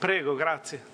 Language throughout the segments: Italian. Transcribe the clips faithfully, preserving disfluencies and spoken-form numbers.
Prego, grazie.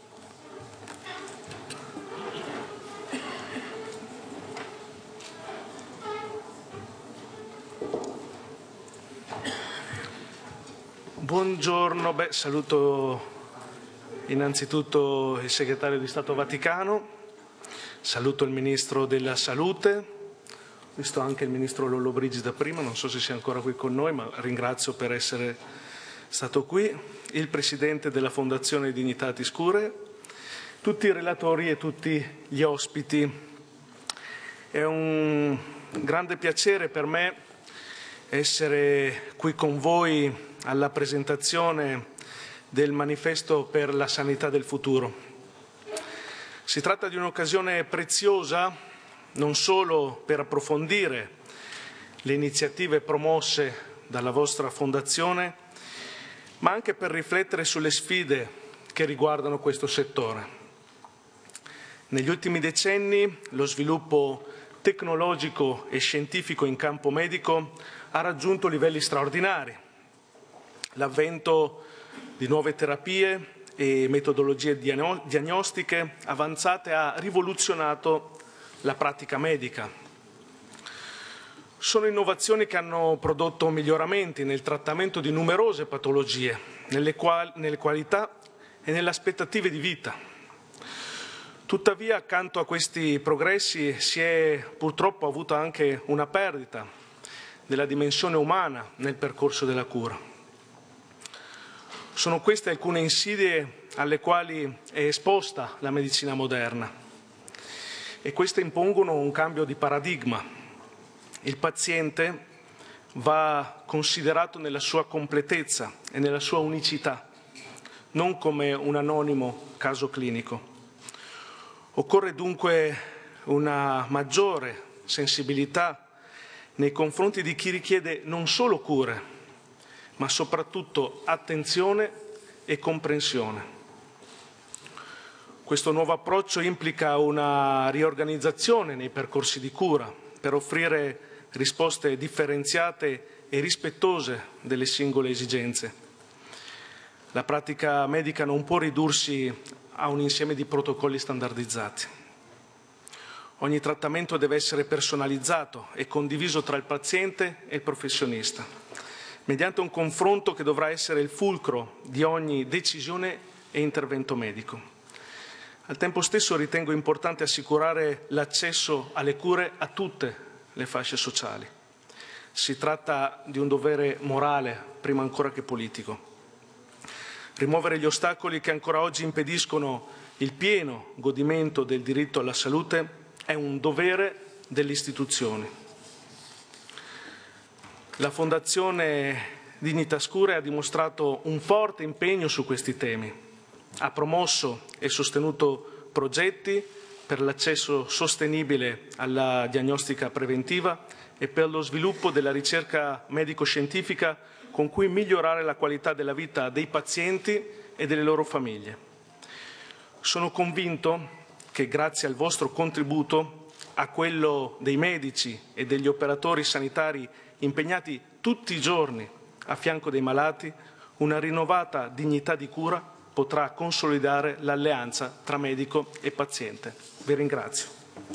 Buongiorno, beh, saluto innanzitutto il Segretario di Stato Vaticano, saluto il Ministro della Salute, ho visto anche il Ministro Lollobrigida prima, non so se sia ancora qui con noi, ma ringrazio per essere stato qui, il Presidente della Fondazione Dignitatis Curae, tutti i relatori e tutti gli ospiti. È un grande piacere per me essere qui con voi alla presentazione del Manifesto per la Sanità del Futuro. Si tratta di un'occasione preziosa non solo per approfondire le iniziative promosse dalla vostra Fondazione, ma anche per riflettere sulle sfide che riguardano questo settore. Negli ultimi decenni lo sviluppo tecnologico e scientifico in campo medico ha raggiunto livelli straordinari. L'avvento di nuove terapie e metodologie diagnostiche avanzate ha rivoluzionato la pratica medica. Sono innovazioni che hanno prodotto miglioramenti nel trattamento di numerose patologie, nelle, quali, nelle qualità e nelle aspettative di vita. Tuttavia, accanto a questi progressi si è purtroppo avuta anche una perdita della dimensione umana nel percorso della cura. Sono queste alcune insidie alle quali è esposta la medicina moderna e queste impongono un cambio di paradigma. Il paziente va considerato nella sua completezza e nella sua unicità, non come un anonimo caso clinico. Occorre dunque una maggiore sensibilità nei confronti di chi richiede non solo cure, ma soprattutto attenzione e comprensione. Questo nuovo approccio implica una riorganizzazione nei percorsi di cura per offrire risposte differenziate e rispettose delle singole esigenze. La pratica medica non può ridursi a un insieme di protocolli standardizzati. Ogni trattamento deve essere personalizzato e condiviso tra il paziente e il professionista, mediante un confronto che dovrà essere il fulcro di ogni decisione e intervento medico. Al tempo stesso ritengo importante assicurare l'accesso alle cure a tutte le fasce sociali. Si tratta di un dovere morale, prima ancora che politico. Rimuovere gli ostacoli che ancora oggi impediscono il pieno godimento del diritto alla salute è un dovere delle istituzioni. La Fondazione Dignitatis Curae ha dimostrato un forte impegno su questi temi. Ha promosso e sostenuto progetti per l'accesso sostenibile alla diagnostica preventiva e per lo sviluppo della ricerca medico-scientifica con cui migliorare la qualità della vita dei pazienti e delle loro famiglie. Sono convinto che grazie al vostro contributo, a quello dei medici e degli operatori sanitari impegnati tutti i giorni a fianco dei malati, una rinnovata dignità di cura potrà consolidare l'alleanza tra medico e paziente. Vi ringrazio.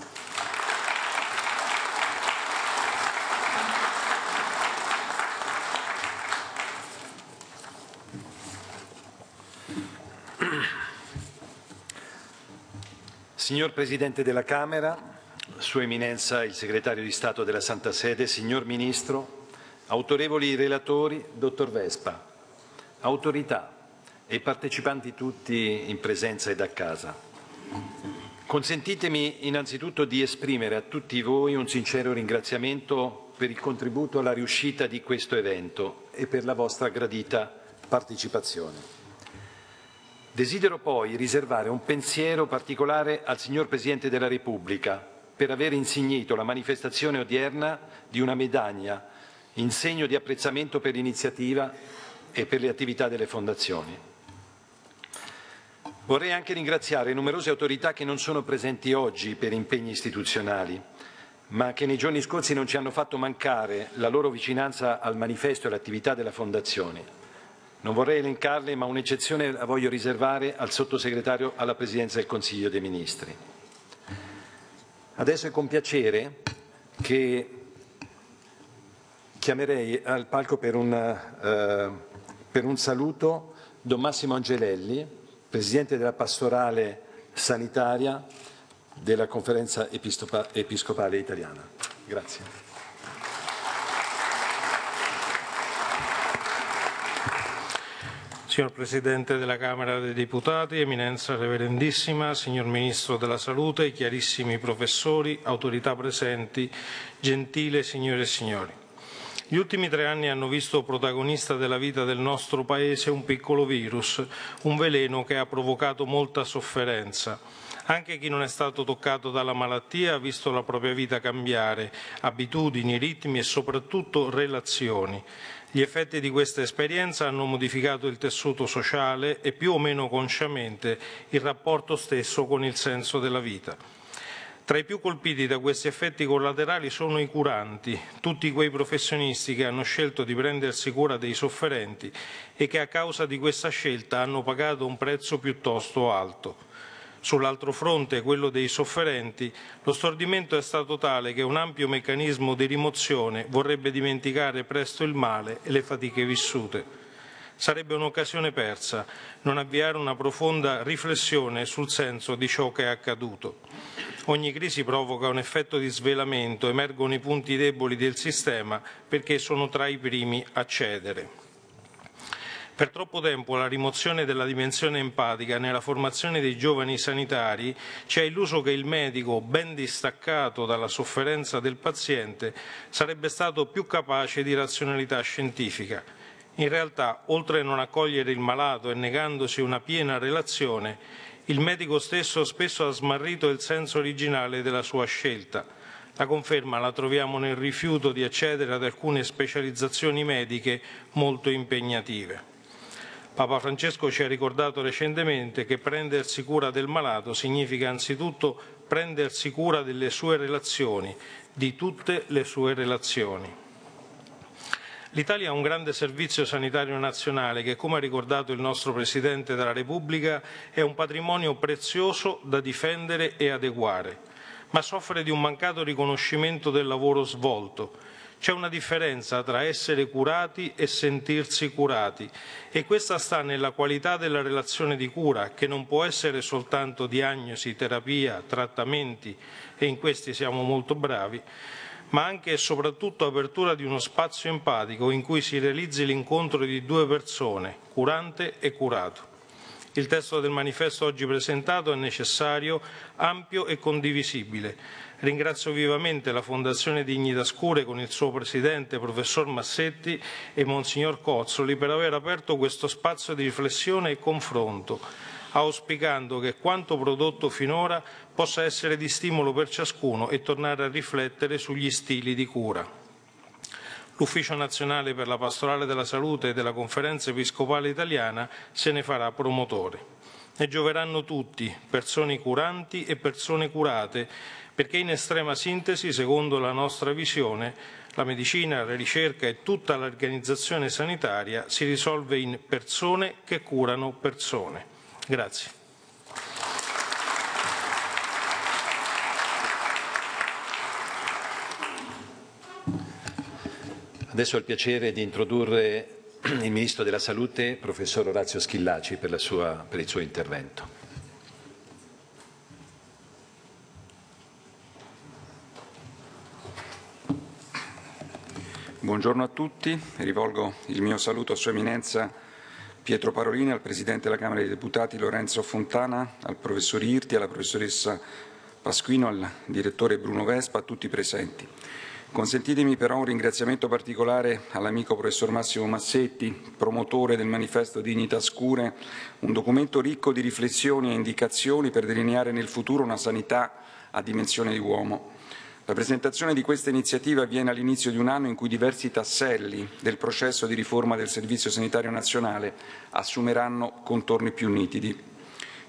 Signor Presidente della Camera, Sua Eminenza il Segretario di Stato della Santa Sede, Signor Ministro, autorevoli relatori, Dottor Vespa, autorità e partecipanti tutti in presenza ed a casa. Consentitemi innanzitutto di esprimere a tutti voi un sincero ringraziamento per il contributo alla riuscita di questo evento e per la vostra gradita partecipazione. Desidero poi riservare un pensiero particolare al signor Presidente della Repubblica per aver insignito la manifestazione odierna di una medaglia in segno di apprezzamento per l'iniziativa e per le attività delle fondazioni. Vorrei anche ringraziare numerose autorità che non sono presenti oggi per impegni istituzionali, ma che nei giorni scorsi non ci hanno fatto mancare la loro vicinanza al manifesto e all'attività della Fondazione. Non vorrei elencarle, ma un'eccezione la voglio riservare al sottosegretario alla Presidenza del Consiglio dei Ministri. Adesso è con piacere che chiamerei al palco per un, uh, per un saluto Don Massimo Angelelli, Presidente della Pastorale Sanitaria della Conferenza Episcopa- Episcopale Italiana. Grazie. Signor Presidente della Camera dei Deputati, Eminenza Reverendissima, Signor Ministro della Salute, chiarissimi professori, autorità presenti, gentile signore e signori. Gli ultimi tre anni hanno visto protagonista della vita del nostro Paese un piccolo virus, un veleno che ha provocato molta sofferenza. Anche chi non è stato toccato dalla malattia ha visto la propria vita cambiare, abitudini, ritmi e soprattutto relazioni. Gli effetti di questa esperienza hanno modificato il tessuto sociale e più o meno consciamente il rapporto stesso con il senso della vita. Tra i più colpiti da questi effetti collaterali sono i curanti, tutti quei professionisti che hanno scelto di prendersi cura dei sofferenti e che a causa di questa scelta hanno pagato un prezzo piuttosto alto. Sull'altro fronte, quello dei sofferenti, lo stordimento è stato tale che un ampio meccanismo di rimozione vorrebbe dimenticare presto il male e le fatiche vissute. Sarebbe un'occasione persa non avviare una profonda riflessione sul senso di ciò che è accaduto. Ogni crisi provoca un effetto di svelamento, emergono i punti deboli del sistema perché sono tra i primi a cedere. Per troppo tempo la rimozione della dimensione empatica nella formazione dei giovani sanitari ci ha illuso che il medico, ben distaccato dalla sofferenza del paziente, sarebbe stato più capace di razionalità scientifica. In realtà, oltre a non accogliere il malato e negandosi una piena relazione, il medico stesso spesso ha smarrito il senso originale della sua scelta. La conferma la troviamo nel rifiuto di accedere ad alcune specializzazioni mediche molto impegnative. Papa Francesco ci ha ricordato recentemente che prendersi cura del malato significa anzitutto prendersi cura delle sue relazioni, di tutte le sue relazioni. L'Italia ha un grande servizio sanitario nazionale che, come ha ricordato il nostro Presidente della Repubblica, è un patrimonio prezioso da difendere e adeguare, ma soffre di un mancato riconoscimento del lavoro svolto. C'è una differenza tra essere curati e sentirsi curati e questa sta nella qualità della relazione di cura, che non può essere soltanto diagnosi, terapia, trattamenti, e in questi siamo molto bravi, ma anche e soprattutto apertura di uno spazio empatico in cui si realizzi l'incontro di due persone, curante e curato. Il testo del manifesto oggi presentato è necessario, ampio e condivisibile. Ringrazio vivamente la Fondazione Dignitas Cure con il suo presidente, professor Massetti, e Monsignor Cozzoli per aver aperto questo spazio di riflessione e confronto, auspicando che quanto prodotto finora possa essere di stimolo per ciascuno e tornare a riflettere sugli stili di cura. L'Ufficio Nazionale per la Pastorale della Salute della Conferenza Episcopale Italiana se ne farà promotore. Ne gioveranno tutti, persone curanti e persone curate, perché in estrema sintesi, secondo la nostra visione, la medicina, la ricerca e tutta l'organizzazione sanitaria si risolve in persone che curano persone. Grazie. Adesso ho il piacere di introdurre il Ministro della Salute, Professor Orazio Schillaci, per, la sua, per il suo intervento. Buongiorno a tutti, rivolgo il mio saluto a Sua Eminenza Pietro Parolini, al Presidente della Camera dei Deputati Lorenzo Fontana, al Professor Irti, alla Professoressa Pasquino, al Direttore Bruno Vespa, a tutti i presenti. Consentitemi però un ringraziamento particolare all'amico Professor Massimo Massetti, promotore del Manifesto Dignitas Cure, un documento ricco di riflessioni e indicazioni per delineare nel futuro una sanità a dimensione di uomo. La presentazione di questa iniziativa avviene all'inizio di un anno in cui diversi tasselli del processo di riforma del Servizio Sanitario Nazionale assumeranno contorni più nitidi.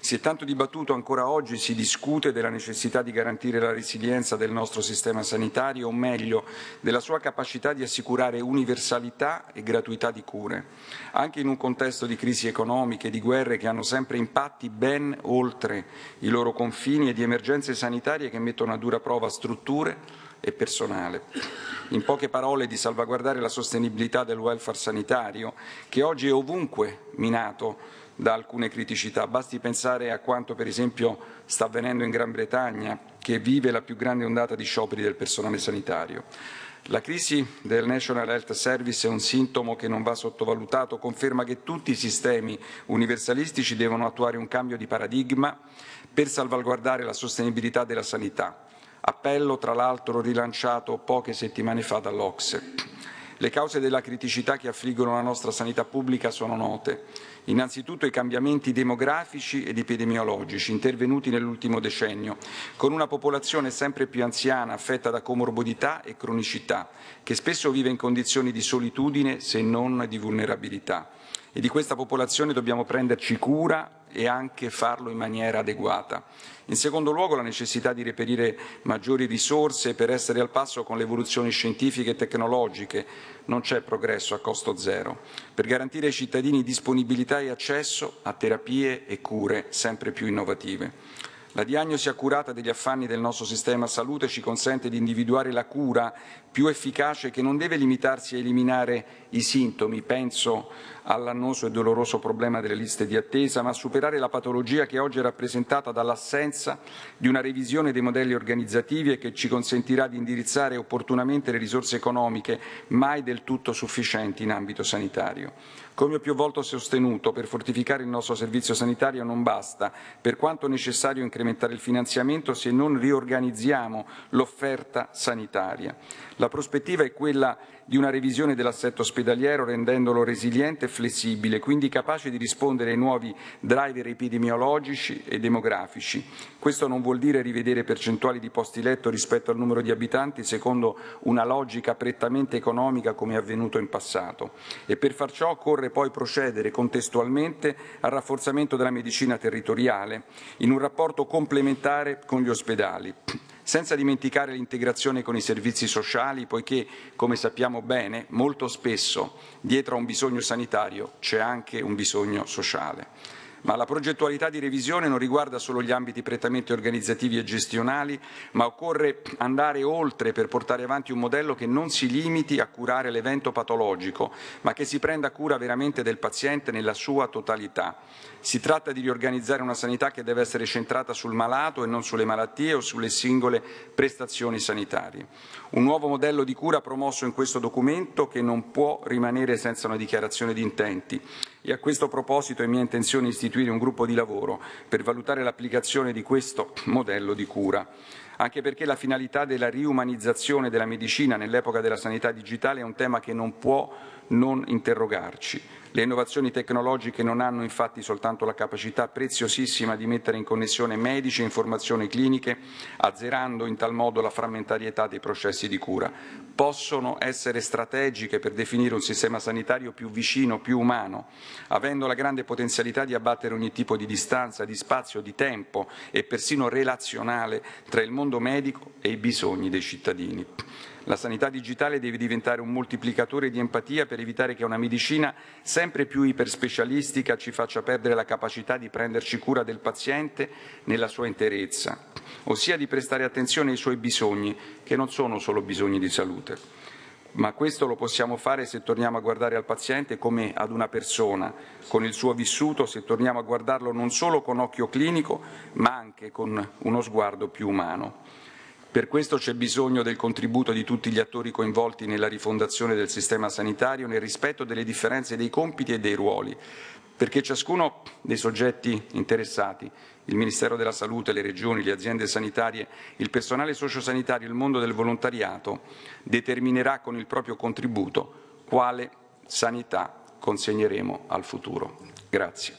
Si è tanto dibattuto, ancora oggi si discute della necessità di garantire la resilienza del nostro sistema sanitario, o meglio, della sua capacità di assicurare universalità e gratuità di cure, anche in un contesto di crisi economiche, di guerre che hanno sempre impatti ben oltre i loro confini e di emergenze sanitarie che mettono a dura prova strutture e personale. In poche parole, di salvaguardare la sostenibilità del welfare sanitario, che oggi è ovunque minato da alcune criticità. Basti pensare a quanto, per esempio, sta avvenendo in Gran Bretagna, che vive la più grande ondata di scioperi del personale sanitario. La crisi del National Health Service è un sintomo che non va sottovalutato, conferma che tutti i sistemi universalistici devono attuare un cambio di paradigma per salvaguardare la sostenibilità della sanità. Appello, tra l'altro, rilanciato poche settimane fa dall'O C S E. Le cause della criticità che affliggono la nostra sanità pubblica sono note. Innanzitutto i cambiamenti demografici ed epidemiologici intervenuti nell'ultimo decennio, con una popolazione sempre più anziana affetta da comorbidità e cronicità, che spesso vive in condizioni di solitudine se non di vulnerabilità. E di questa popolazione dobbiamo prenderci cura e anche farlo in maniera adeguata. In secondo luogo, la necessità di reperire maggiori risorse per essere al passo con le evoluzioni scientifiche e tecnologiche. Non c'è progresso a costo zero. Per garantire ai cittadini disponibilità e accesso a terapie e cure sempre più innovative. La diagnosi accurata degli affanni del nostro sistema salute ci consente di individuare la cura più efficace, che non deve limitarsi a eliminare i sintomi, penso all'annoso e doloroso problema delle liste di attesa, ma a superare la patologia che oggi è rappresentata dall'assenza di una revisione dei modelli organizzativi e che ci consentirà di indirizzare opportunamente le risorse economiche mai del tutto sufficienti in ambito sanitario. Come ho più volte sostenuto, per fortificare il nostro servizio sanitario non basta, per quanto necessario, incrementare il finanziamento se non riorganizziamo l'offerta sanitaria. La prospettiva è quella di una revisione dell'assetto ospedaliero, rendendolo resiliente e flessibile, quindi capace di rispondere ai nuovi driver epidemiologici e demografici. Questo non vuol dire rivedere percentuali di posti letto rispetto al numero di abitanti secondo una logica prettamente economica come è avvenuto in passato. E per far ciò occorre poi procedere contestualmente al rafforzamento della medicina territoriale in un rapporto complementare con gli ospedali, senza dimenticare l'integrazione con i servizi sociali, poiché, come sappiamo bene, molto spesso dietro a un bisogno sanitario c'è anche un bisogno sociale. Ma la progettualità di revisione non riguarda solo gli ambiti prettamente organizzativi e gestionali, ma occorre andare oltre per portare avanti un modello che non si limiti a curare l'evento patologico, ma che si prenda cura veramente del paziente nella sua totalità. Si tratta di riorganizzare una sanità che deve essere centrata sul malato e non sulle malattie o sulle singole prestazioni sanitarie. Un nuovo modello di cura promosso in questo documento che non può rimanere senza una dichiarazione di intenti. E a questo proposito è mia intenzione istituire un gruppo di lavoro per valutare l'applicazione di questo modello di cura, anche perché la finalità della riumanizzazione della medicina nell'epoca della sanità digitale è un tema che non può non interrogarci. Le innovazioni tecnologiche non hanno infatti soltanto la capacità preziosissima di mettere in connessione medici e informazioni cliniche, azzerando in tal modo la frammentarietà dei processi di cura. Possono essere strategiche per definire un sistema sanitario più vicino, più umano, avendo la grande potenzialità di abbattere ogni tipo di distanza, di spazio, di tempo e persino relazionale tra il mondo medico e i bisogni dei cittadini. La sanità digitale deve diventare un moltiplicatore di empatia per evitare che una medicina sempre più iperspecialistica ci faccia perdere la capacità di prenderci cura del paziente nella sua interezza, ossia di prestare attenzione ai suoi bisogni, che non sono solo bisogni di salute. Ma questo lo possiamo fare se torniamo a guardare al paziente come ad una persona, con il suo vissuto, se torniamo a guardarlo non solo con occhio clinico, ma anche con uno sguardo più umano. Per questo c'è bisogno del contributo di tutti gli attori coinvolti nella rifondazione del sistema sanitario, nel rispetto delle differenze dei compiti e dei ruoli, perché ciascuno dei soggetti interessati, il Ministero della Salute, le Regioni, le aziende sanitarie, il personale sociosanitario, il mondo del volontariato, determinerà con il proprio contributo quale sanità consegneremo al futuro. Grazie.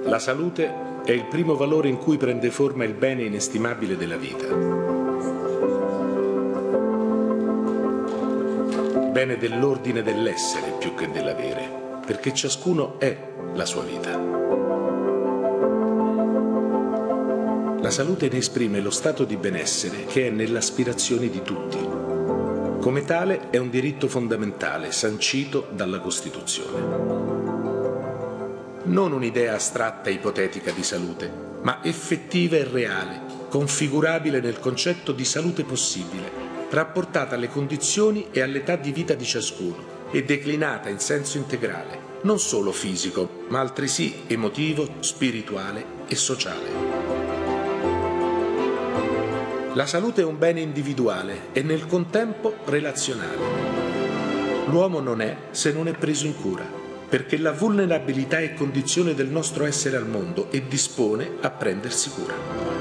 La salute è il primo valore in cui prende forma il bene inestimabile della vita. Bene dell'ordine dell'essere più che dell'avere, perché ciascuno è la sua vita. La salute ne esprime lo stato di benessere che è nell'aspirazione di tutti. Come tale è un diritto fondamentale sancito dalla Costituzione. Non un'idea astratta e ipotetica di salute, ma effettiva e reale, configurabile nel concetto di salute possibile, rapportata alle condizioni e all'età di vita di ciascuno e declinata in senso integrale, non solo fisico, ma altresì emotivo, spirituale e sociale. La salute è un bene individuale e nel contempo relazionale. L'uomo non è se non è preso in cura, perché la vulnerabilità è condizione del nostro essere al mondo e dispone a prendersi cura.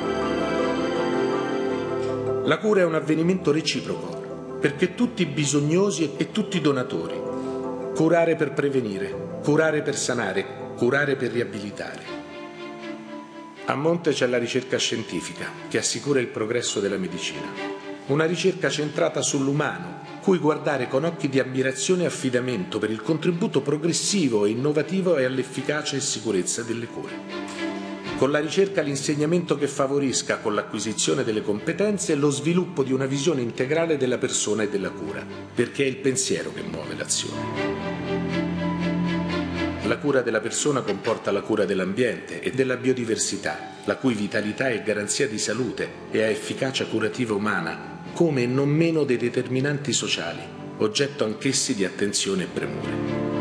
La cura è un avvenimento reciproco, perché tutti bisognosi e tutti donatori. Curare per prevenire, curare per sanare, curare per riabilitare. A monte c'è la ricerca scientifica, che assicura il progresso della medicina. Una ricerca centrata sull'umano, cui guardare con occhi di ammirazione e affidamento per il contributo progressivo e innovativo e all'efficacia e sicurezza delle cure. Con la ricerca l'insegnamento che favorisca, con l'acquisizione delle competenze, lo sviluppo di una visione integrale della persona e della cura, perché è il pensiero che muove l'azione. La cura della persona comporta la cura dell'ambiente e della biodiversità, la cui vitalità è garanzia di salute e ha efficacia curativa umana, come e non meno dei determinanti sociali, oggetto anch'essi di attenzione e premure.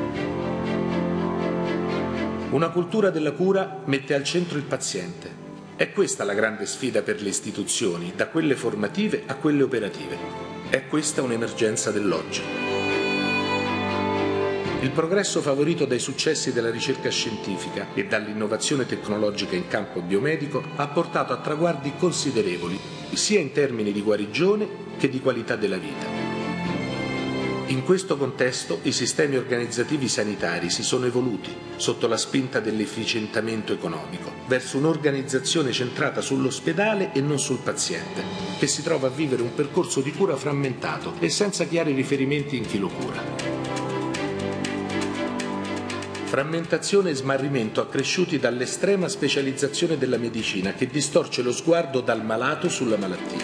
Una cultura della cura mette al centro il paziente. È questa la grande sfida per le istituzioni, da quelle formative a quelle operative. È questa un'emergenza dell'oggi. Il progresso favorito dai successi della ricerca scientifica e dall'innovazione tecnologica in campo biomedico ha portato a traguardi considerevoli, sia in termini di guarigione che di qualità della vita. In questo contesto i sistemi organizzativi sanitari si sono evoluti, sotto la spinta dell'efficientamento economico, verso un'organizzazione centrata sull'ospedale e non sul paziente, che si trova a vivere un percorso di cura frammentato e senza chiari riferimenti in chi lo cura. Frammentazione e smarrimento accresciuti dall'estrema specializzazione della medicina che distorce lo sguardo dal malato sulla malattia.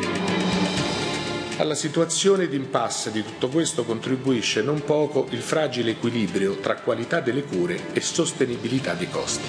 Alla situazione di impasse di tutto questo contribuisce non poco il fragile equilibrio tra qualità delle cure e sostenibilità dei costi.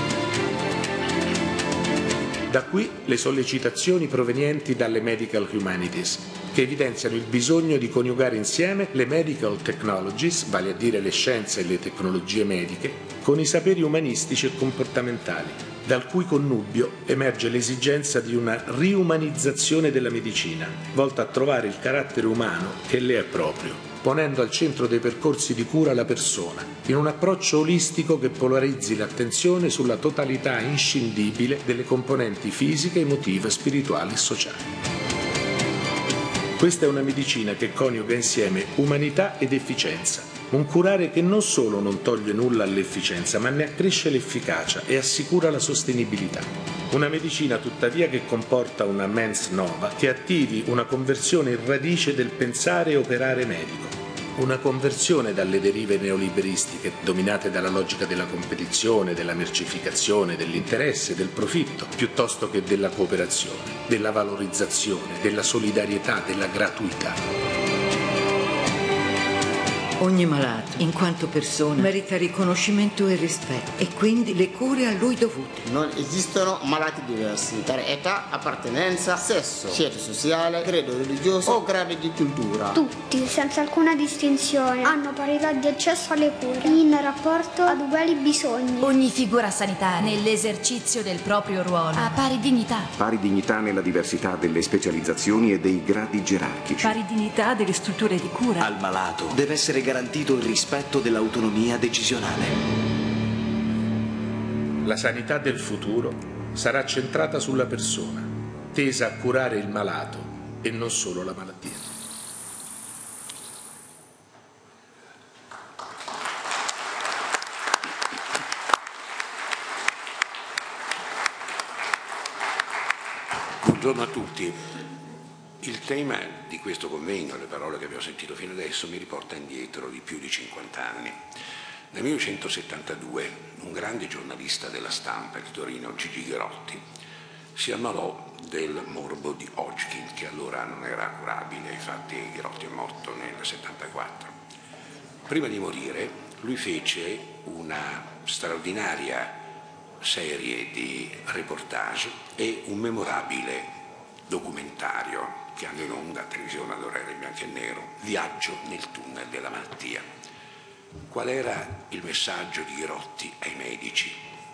Da qui le sollecitazioni provenienti dalle Medical Humanities, che evidenziano il bisogno di coniugare insieme le medical technologies, vale a dire le scienze e le tecnologie mediche, con i saperi umanistici e comportamentali, dal cui connubio emerge l'esigenza di una riumanizzazione della medicina, volta a trovare il carattere umano che le è proprio, ponendo al centro dei percorsi di cura la persona, in un approccio olistico che polarizzi l'attenzione sulla totalità inscindibile delle componenti fisiche, emotive, spirituali e sociali. Questa è una medicina che coniuga insieme umanità ed efficienza, un curare che non solo non toglie nulla all'efficienza, ma ne accresce l'efficacia e assicura la sostenibilità. Una medicina tuttavia che comporta una mens nova, che attivi una conversione in radice del pensare e operare medico. Una conversione dalle derive neoliberistiche, dominate dalla logica della competizione, della mercificazione, dell'interesse, del profitto, piuttosto che della cooperazione, della valorizzazione, della solidarietà, della gratuità. Ogni malato, in quanto persona, merita riconoscimento e rispetto e quindi le cure a lui dovute. Non esistono malati diversi per età, appartenenza, sesso, ceto sociale, credo religioso o grado di cultura. Tutti, senza alcuna distinzione, hanno parità di accesso alle cure in rapporto ad uguali bisogni. Ogni figura sanitaria, nell'esercizio del proprio ruolo, ha pari dignità. Pari dignità nella diversità delle specializzazioni e dei gradi gerarchici. Pari dignità delle strutture di cura. Al malato deve essere garantito il rispetto dell'autonomia decisionale. La sanità del futuro sarà centrata sulla persona, tesa a curare il malato e non solo la malattia. Buongiorno a tutti. Il tema di questo convegno, le parole che abbiamo sentito fino adesso, mi riporta indietro di più di cinquanta anni. Nel millenovecentosettantadue un grande giornalista della stampa di Torino, Gigi Gherotti, si ammalò del morbo di Hodgkin, che allora non era curabile, infatti Gherotti è morto nel settantaquattro. Prima di morire lui fece una straordinaria serie di reportage e un memorabile documentario che hanno in onda a televisione, allora era in bianco e nero, Viaggio nel tunnel della malattia. Qual era il messaggio di Gherotti ai medici?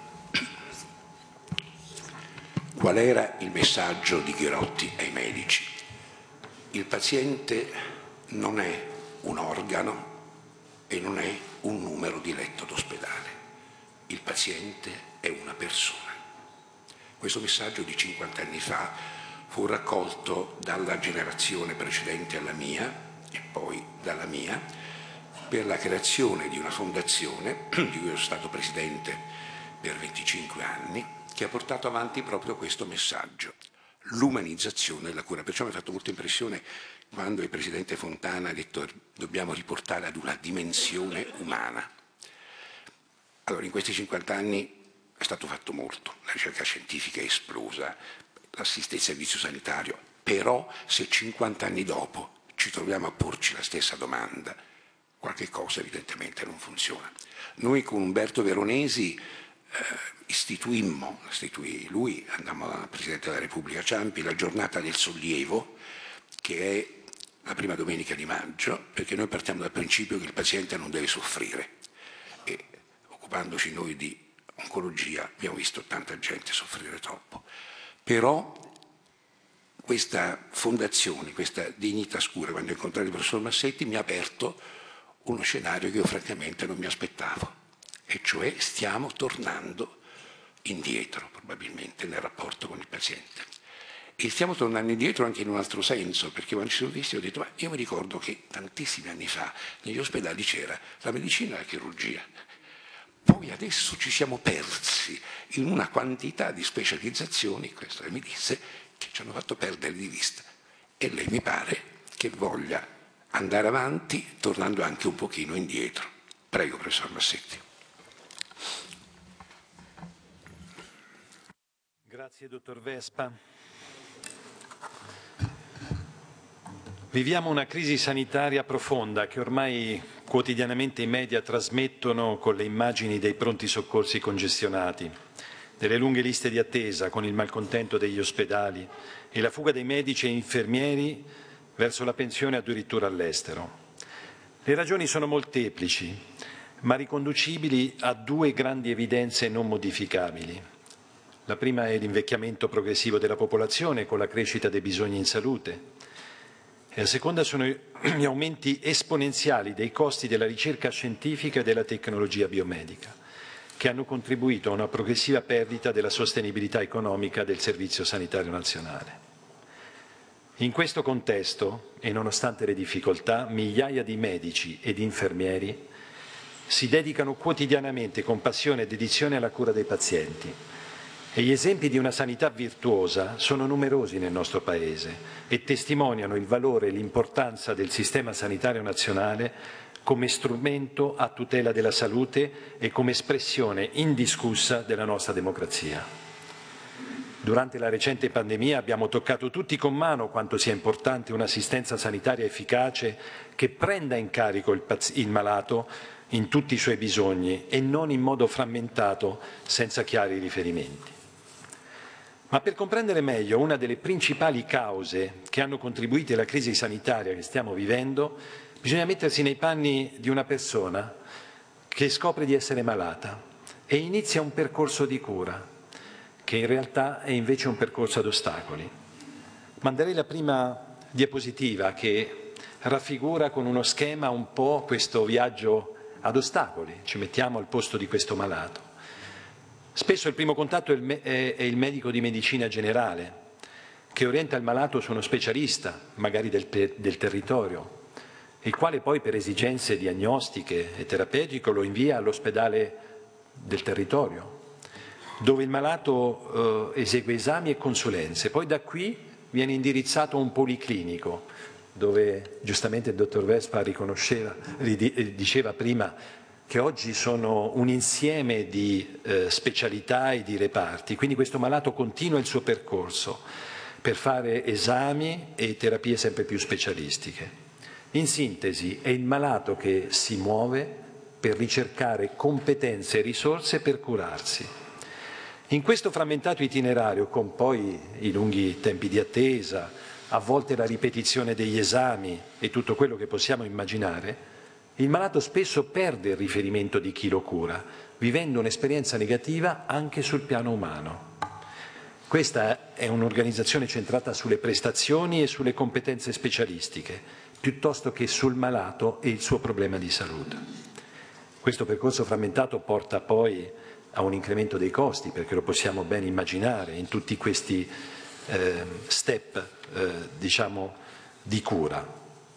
Qual era il messaggio di Gherotti ai medici? Il paziente non è un organo e non è un numero di letto d'ospedale. Il paziente è una persona. Questo messaggio di cinquanta anni fa fu raccolto dalla generazione precedente alla mia e poi dalla mia per la creazione di una fondazione di cui sono stato presidente per venticinque anni, che ha portato avanti proprio questo messaggio, l'umanizzazione della cura. Perciò mi ha fatto molta impressione quando il presidente Fontana ha detto dobbiamo riportare ad una dimensione umana. Allora, in questi cinquanta anni è stato fatto molto, la ricerca scientifica è esplosa, l'assistenza al servizio sanitario, però se cinquanta anni dopo ci troviamo a porci la stessa domanda, qualche cosa evidentemente non funziona. Noi con Umberto Veronesi eh, istituimmo, istituì lui, andammo al Presidente della Repubblica Ciampi, la giornata del sollievo, che è la prima domenica di maggio, perché noi partiamo dal principio che il paziente non deve soffrire. E occupandoci noi di oncologia abbiamo visto tanta gente soffrire troppo. Però questa fondazione, questa Dignitas Cura, quando ho incontrato il professor Massetti, mi ha aperto uno scenario che io francamente non mi aspettavo, e cioè stiamo tornando indietro probabilmente nel rapporto con il paziente. E stiamo tornando indietro anche in un altro senso, perché quando ci sono visti ho detto ma io mi ricordo che tantissimi anni fa negli ospedali c'era la medicina e la chirurgia. Poi adesso ci siamo persi in una quantità di specializzazioni, questo lei mi disse, che ci hanno fatto perdere di vista. E lei mi pare che voglia andare avanti tornando anche un pochino indietro. Prego, professor Massetti. Grazie, dottor Vespa. Viviamo una crisi sanitaria profonda che ormai quotidianamente i media trasmettono con le immagini dei pronti soccorsi congestionati, delle lunghe liste di attesa con il malcontento degli ospedali e la fuga dei medici e infermieri verso la pensione addirittura all'estero. Le ragioni sono molteplici, ma riconducibili a due grandi evidenze non modificabili. La prima è l'invecchiamento progressivo della popolazione con la crescita dei bisogni in salute. E la seconda sono gli aumenti esponenziali dei costi della ricerca scientifica e della tecnologia biomedica, che hanno contribuito a una progressiva perdita della sostenibilità economica del Servizio Sanitario Nazionale. In questo contesto, e nonostante le difficoltà, migliaia di medici ed infermieri si dedicano quotidianamente con passione e dedizione alla cura dei pazienti. E gli esempi di una sanità virtuosa sono numerosi nel nostro Paese e testimoniano il valore e l'importanza del sistema sanitario nazionale come strumento a tutela della salute e come espressione indiscussa della nostra democrazia. Durante la recente pandemia abbiamo toccato tutti con mano quanto sia importante un'assistenza sanitaria efficace che prenda in carico il, il malato in tutti i suoi bisogni e non in modo frammentato senza chiari riferimenti. Ma per comprendere meglio una delle principali cause che hanno contribuito alla crisi sanitaria che stiamo vivendo, bisogna mettersi nei panni di una persona che scopre di essere malata e inizia un percorso di cura, che in realtà è invece un percorso ad ostacoli. Manderei la prima diapositiva che raffigura con uno schema un po' questo viaggio ad ostacoli, ci mettiamo al posto di questo malato. Spesso il primo contatto è il, me- è il medico di medicina generale, che orienta il malato su uno specialista, magari del, pe- del territorio, il quale poi per esigenze diagnostiche e terapeutiche lo invia all'ospedale del territorio, dove il malato eh, esegue esami e consulenze. Poi da qui viene indirizzato a un policlinico, dove giustamente il dottor Vespa riconosceva, diceva prima che oggi sono un insieme di eh, specialità e di reparti, quindi questo malato continua il suo percorso per fare esami e terapie sempre più specialistiche. In sintesi, è il malato che si muove per ricercare competenze e risorse per curarsi. In questo frammentato itinerario, con poi i lunghi tempi di attesa, a volte la ripetizione degli esami e tutto quello che possiamo immaginare, il malato spesso perde il riferimento di chi lo cura, vivendo un'esperienza negativa anche sul piano umano. Questa è un'organizzazione centrata sulle prestazioni e sulle competenze specialistiche, piuttosto che sul malato e il suo problema di salute. Questo percorso frammentato porta poi a un incremento dei costi, perché lo possiamo ben immaginare in tutti questi eh, step, eh, diciamo, di cura.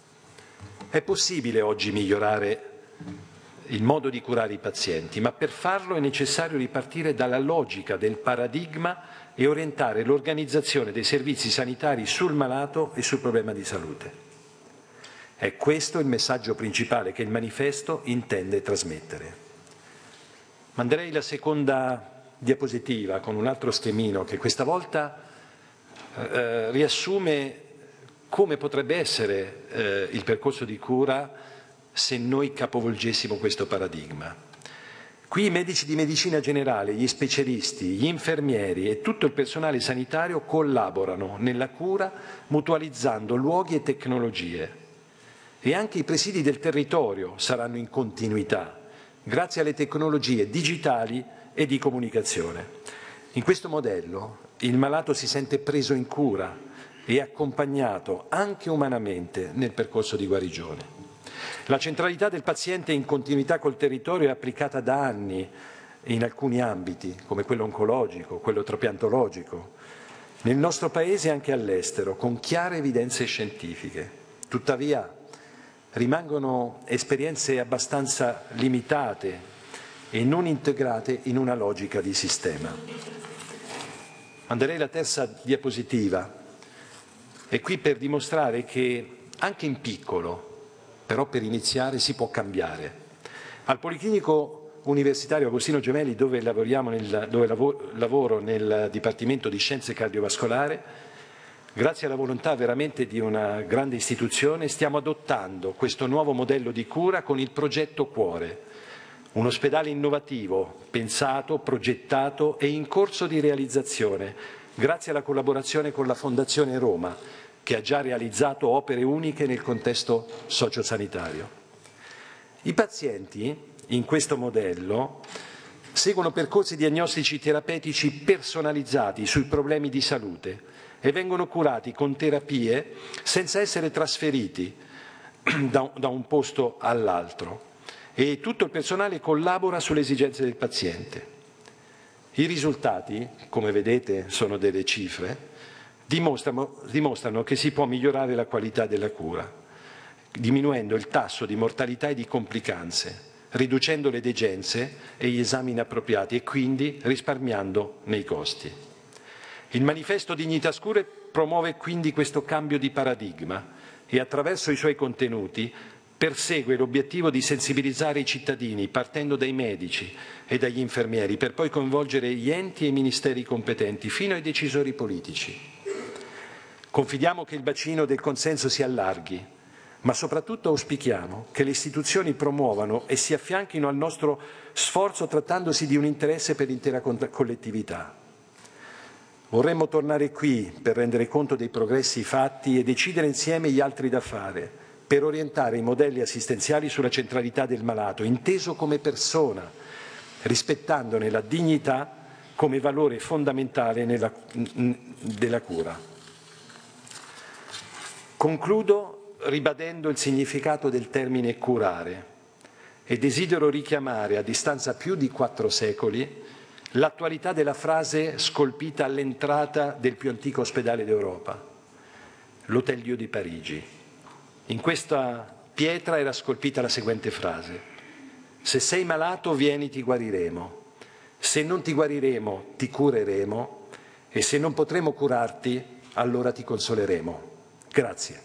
È possibile oggi migliorare il modo di curare i pazienti, ma per farlo è necessario ripartire dalla logica del paradigma e orientare l'organizzazione dei servizi sanitari sul malato e sul problema di salute. È questo il messaggio principale che il manifesto intende trasmettere. Manderei la seconda diapositiva con un altro schemino che questa volta eh, riassume come potrebbe essere eh, il percorso di cura se noi capovolgessimo questo paradigma. Qui i medici di medicina generale, gli specialisti, gli infermieri e tutto il personale sanitario collaborano nella cura mutualizzando luoghi e tecnologie. E anche i presidi del territorio saranno in continuità, grazie alle tecnologie digitali e di comunicazione. In questo modello il malato si sente preso in cura e accompagnato anche umanamente nel percorso di guarigione. La centralità del paziente in continuità col territorio è applicata da anni in alcuni ambiti, come quello oncologico, quello trapiantologico, nel nostro Paese e anche all'estero, con chiare evidenze scientifiche. Tuttavia, rimangono esperienze abbastanza limitate e non integrate in una logica di sistema. Manderei la terza diapositiva. È qui per dimostrare che anche in piccolo, però per iniziare si può cambiare. Al Policlinico Universitario Agostino Gemelli, dove, lavoriamo nel, dove lavoro, lavoro nel Dipartimento di Scienze Cardiovascolari, grazie alla volontà veramente di una grande istituzione, stiamo adottando questo nuovo modello di cura con il progetto Cuore, un ospedale innovativo, pensato, progettato e in corso di realizzazione, grazie alla collaborazione con la Fondazione Roma, che ha già realizzato opere uniche nel contesto sociosanitario. I pazienti, in questo modello, seguono percorsi diagnostici terapeutici personalizzati sui problemi di salute e vengono curati con terapie senza essere trasferiti da, da un posto all'altro, e tutto il personale collabora sulle esigenze del paziente. I risultati, come vedete, sono delle cifre, dimostrano, dimostrano che si può migliorare la qualità della cura, diminuendo il tasso di mortalità e di complicanze, riducendo le degenze e gli esami inappropriati e quindi risparmiando nei costi. Il manifesto Dignitas Curae promuove quindi questo cambio di paradigma e attraverso i suoi contenuti persegue l'obiettivo di sensibilizzare i cittadini partendo dai medici e dagli infermieri per poi coinvolgere gli enti e i ministeri competenti fino ai decisori politici. Confidiamo che il bacino del consenso si allarghi, ma soprattutto auspichiamo che le istituzioni promuovano e si affianchino al nostro sforzo trattandosi di un interesse per l'intera collettività. Vorremmo tornare qui per rendere conto dei progressi fatti e decidere insieme gli altri da fare, per orientare i modelli assistenziali sulla centralità del malato, inteso come persona, rispettandone la dignità come valore fondamentale nella, della cura. Concludo ribadendo il significato del termine curare e desidero richiamare, a distanza più di quattro secoli, l'attualità della frase scolpita all'entrata del più antico ospedale d'Europa, l'Hôtel Dieu di Parigi. In questa pietra era scolpita la seguente frase: se sei malato, vieni, ti guariremo. Se non ti guariremo, ti cureremo, e se non potremo curarti, allora ti consoleremo. Grazie.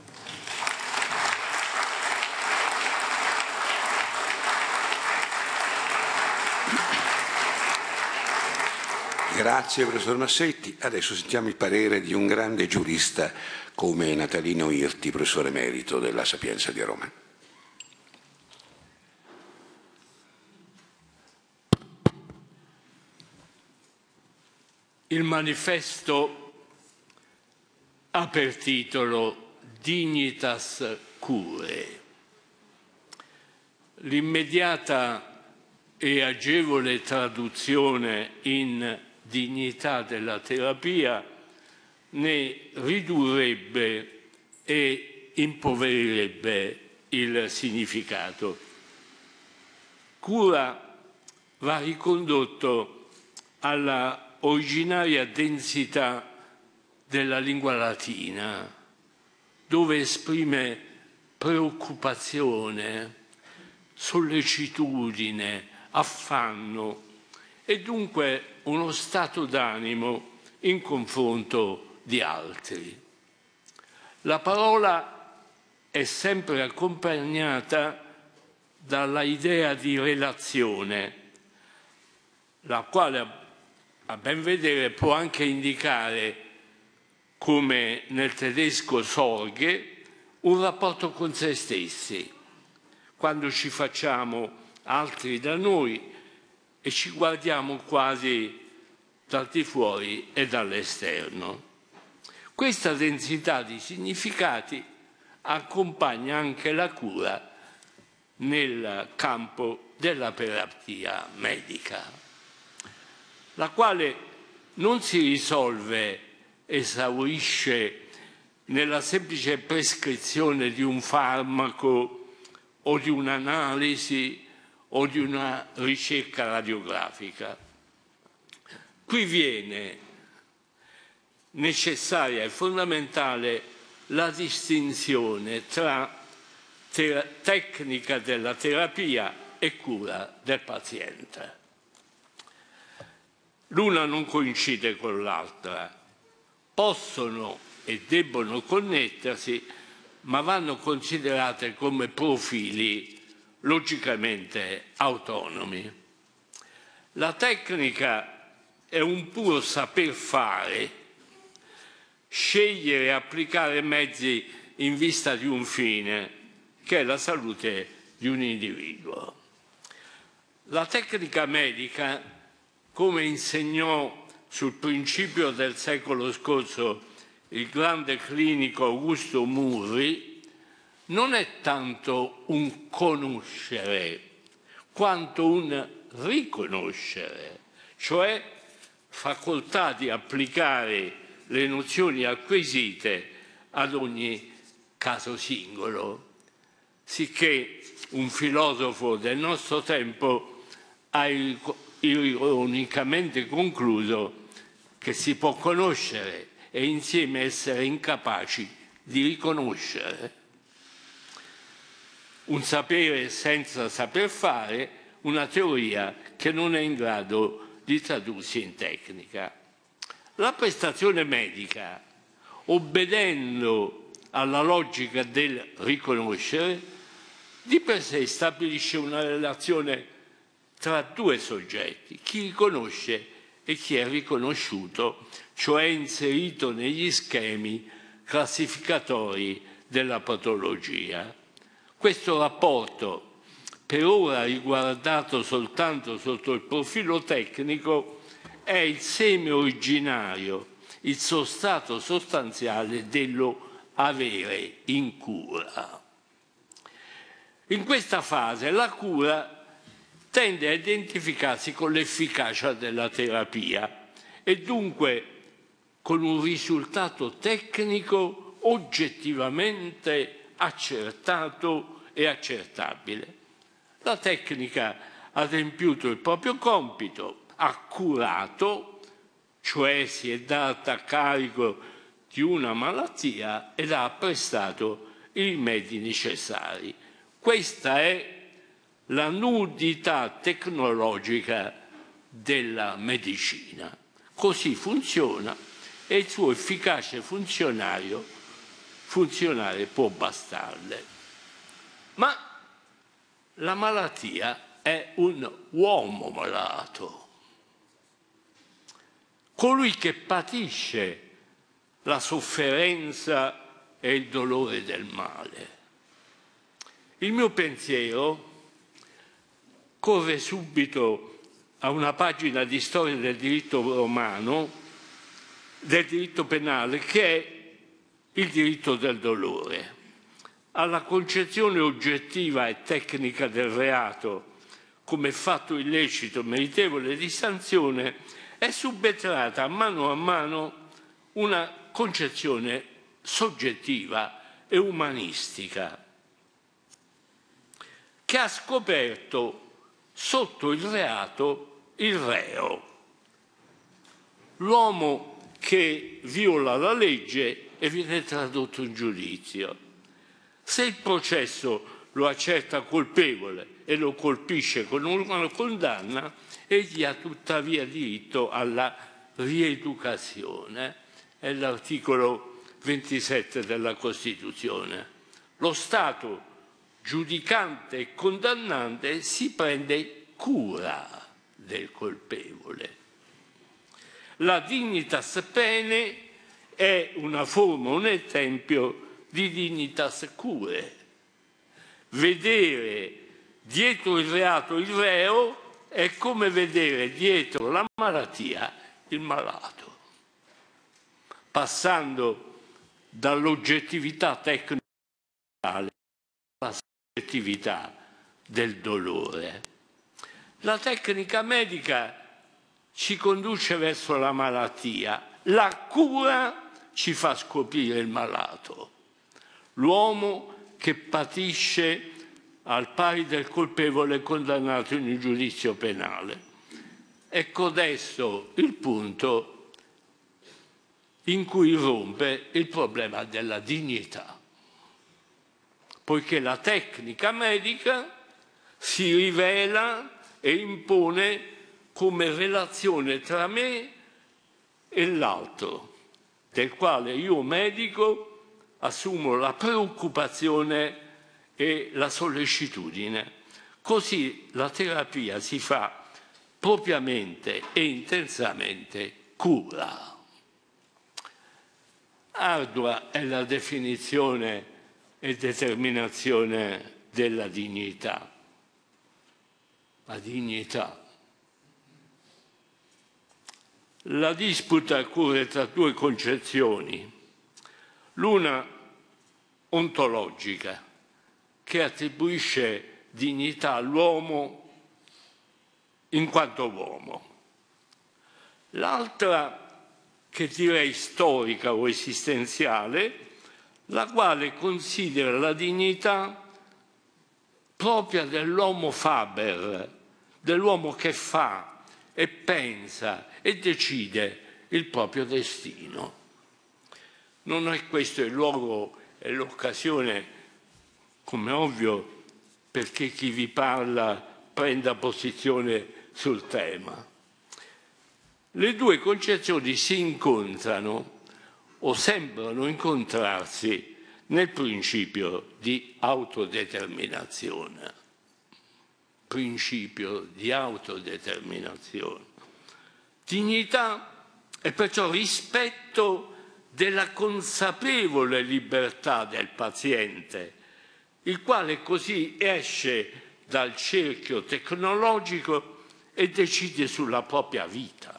Grazie professor Massetti. Adesso sentiamo il parere di un grande giurista come Natalino Irti, professore emerito della Sapienza di Roma. Il manifesto ha per titolo Dignitas Curae. L'immediata e agevole traduzione in dignità della terapia ne ridurrebbe e impoverirebbe il significato. Cura va ricondotto alla originaria densità della lingua latina, dove esprime preoccupazione, sollecitudine, affanno e dunque uno stato d'animo in confronto di altri. La parola è sempre accompagnata dalla idea di relazione, la quale a ben vedere può anche indicare, come nel tedesco Sorge, un rapporto con se stessi, quando ci facciamo altri da noi e ci guardiamo quasi dal di fuori e dall'esterno. Questa densità di significati accompagna anche la cura nel campo della terapia medica, la quale non si risolve, esaurisce nella semplice prescrizione di un farmaco o di un'analisi o di una ricerca radiografica. Qui viene necessaria e fondamentale la distinzione tra tecnica della terapia e cura del paziente. L'una non coincide con l'altra, possono e debbono connettersi, ma vanno considerate come profili logicamente autonomi. La tecnica è un puro saper fare, scegliere e applicare mezzi in vista di un fine, che è la salute di un individuo. La tecnica medica, come insegnò sul principio del secolo scorso il grande clinico Augusto Murri, non è tanto un conoscere quanto un riconoscere, cioè facoltà di applicare le nozioni acquisite ad ogni caso singolo, sicché un filosofo del nostro tempo ha ironicamente concluso che si può conoscere e insieme essere incapaci di riconoscere. Un sapere senza saper fare, una teoria che non è in grado di tradursi in tecnica. La prestazione medica, obbedendo alla logica del riconoscere, di per sé stabilisce una relazione tra due soggetti, chi riconosce e chi è riconosciuto, cioè inserito negli schemi classificatori della patologia. Questo rapporto, per ora riguardato soltanto sotto il profilo tecnico, è il seme originario, il sostrato sostanziale dello avere in cura. In questa fase la cura tende a identificarsi con l'efficacia della terapia e dunque con un risultato tecnico oggettivamente accertato e accertabile. La tecnica ha adempiuto il proprio compito, ha curato, cioè si è data a carico di una malattia ed ha prestato i rimedi necessari. Questa è la nudità tecnologica della medicina. Così funziona e il suo efficace funzionario, funzionare può bastarle. Ma la malattia è un uomo malato, colui che patisce la sofferenza e il dolore del male. Il mio pensiero corre subito a una pagina di storia del diritto romano, del diritto penale, che è il diritto del dolore, alla concezione oggettiva e tecnica del reato come fatto illecito meritevole di sanzione è subentrata mano a mano una concezione soggettiva e umanistica che ha scoperto sotto il reato il reo, l'uomo che viola la legge e viene tradotto in giudizio. Se il processo lo accerta colpevole e lo colpisce con una condanna, egli ha tuttavia diritto alla rieducazione. È l'articolo ventisette della Costituzione. Lo Stato, giudicante e condannante, si prende cura del colpevole. La dignitas pene è una forma, un esempio di dignitas curae. Vedere dietro il reato il reo è come vedere dietro la malattia il malato, passando dall'oggettività tecnica alla soggettività del dolore. La tecnica medica ci conduce verso la malattia, la cura ci fa scoprire il malato, l'uomo che patisce al pari del colpevole condannato in un giudizio penale. È codesto il punto in cui irrompe il problema della dignità, poiché la tecnica medica si rivela e impone come relazione tra me e l'altro, del quale io medico assumo la preoccupazione e la sollecitudine. Così la terapia si fa propriamente e intensamente cura. Ardua è la definizione e determinazione della dignità. La dignità. La disputa corre tra due concezioni, l'una ontologica, che attribuisce dignità all'uomo in quanto uomo, l'altra che direi storica o esistenziale, la quale considera la dignità propria dell'homo faber, dell'uomo che fa e pensa e decide il proprio destino. Non è questo il luogo e l'occasione, come ovvio, perché chi vi parla prenda posizione sul tema. Le due concezioni si incontrano o sembrano incontrarsi nel principio di autodeterminazione. Principio di autodeterminazione. Dignità è perciò rispetto della consapevole libertà del paziente, il quale così esce dal cerchio tecnologico e decide sulla propria vita.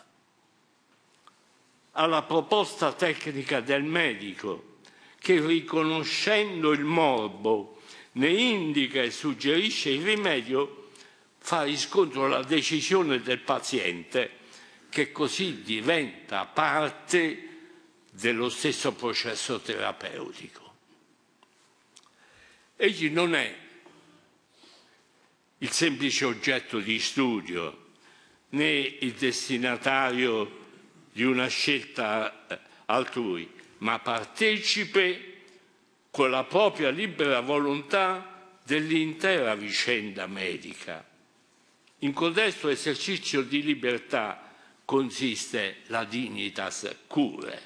Alla proposta tecnica del medico, che riconoscendo il morbo ne indica e suggerisce il rimedio, fa riscontro alla decisione del paziente, che così diventa parte dello stesso processo terapeutico. Egli non è il semplice oggetto di studio, né il destinatario di una scelta altrui, ma partecipe con la propria libera volontà dell'intera vicenda medica. In codesto esercizio di libertà consiste la dignitas curae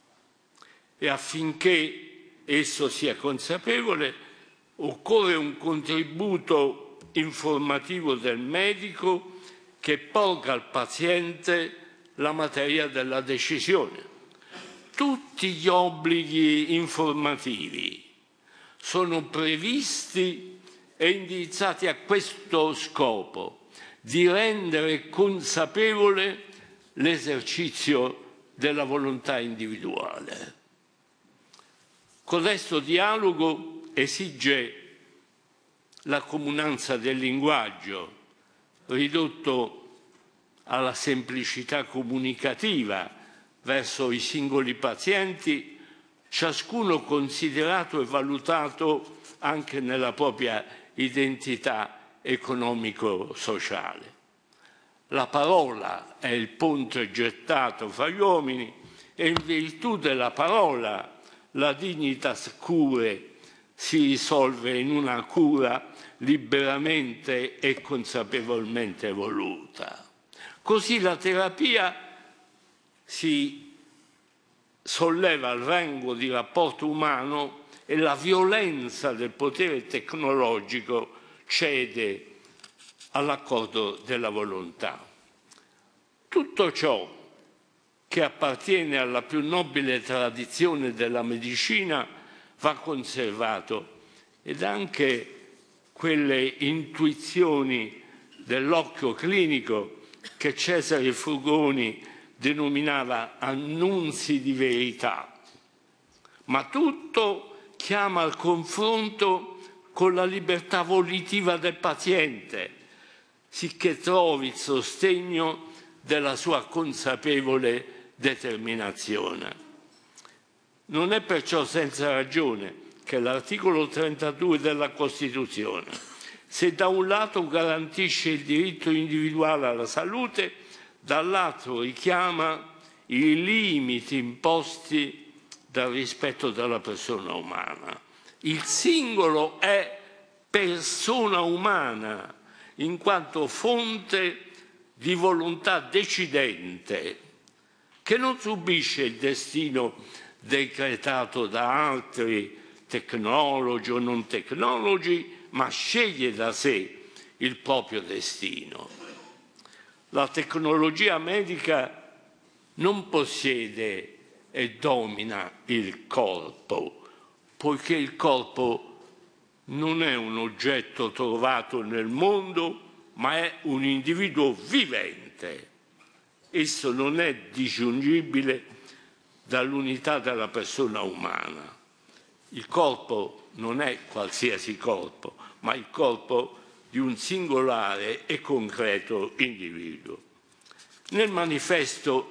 e affinché esso sia consapevole occorre un contributo informativo del medico che porga al paziente la materia della decisione. Tutti gli obblighi informativi sono previsti e indirizzati a questo scopo, di rendere consapevole l'esercizio della volontà individuale. Codesto dialogo esige la comunanza del linguaggio, ridotto alla semplicità comunicativa verso i singoli pazienti, ciascuno considerato e valutato anche nella propria identità economico-sociale. La parola è il ponte gettato fra gli uomini e in virtù della parola la dignitas curae si risolve in una cura liberamente e consapevolmente voluta. Così la terapia si solleva al rango di rapporto umano e la violenza del potere tecnologico cede all'accordo della volontà. Tutto ciò che appartiene alla più nobile tradizione della medicina va conservato ed anche quelle intuizioni dell'occhio clinico che Cesare Frugoni denominava annunzi di verità, ma tutto chiama al confronto con la libertà volitiva del paziente, sicché trovi il sostegno della sua consapevole determinazione. Non è perciò senza ragione che l'articolo trentadue della Costituzione, se da un lato garantisce il diritto individuale alla salute, dall'altro richiama i limiti imposti dal rispetto della persona umana. Il singolo è persona umana, in quanto fonte di volontà decidente, che non subisce il destino decretato da altri tecnologi o non tecnologi, ma sceglie da sé il proprio destino. La tecnologia medica non possiede e domina il corpo, poiché il corpo non è un oggetto trovato nel mondo, ma è un individuo vivente. Esso non è disgiungibile dall'unità della persona umana. Il corpo non è qualsiasi corpo, ma il corpo di un singolare e concreto individuo. Nel manifesto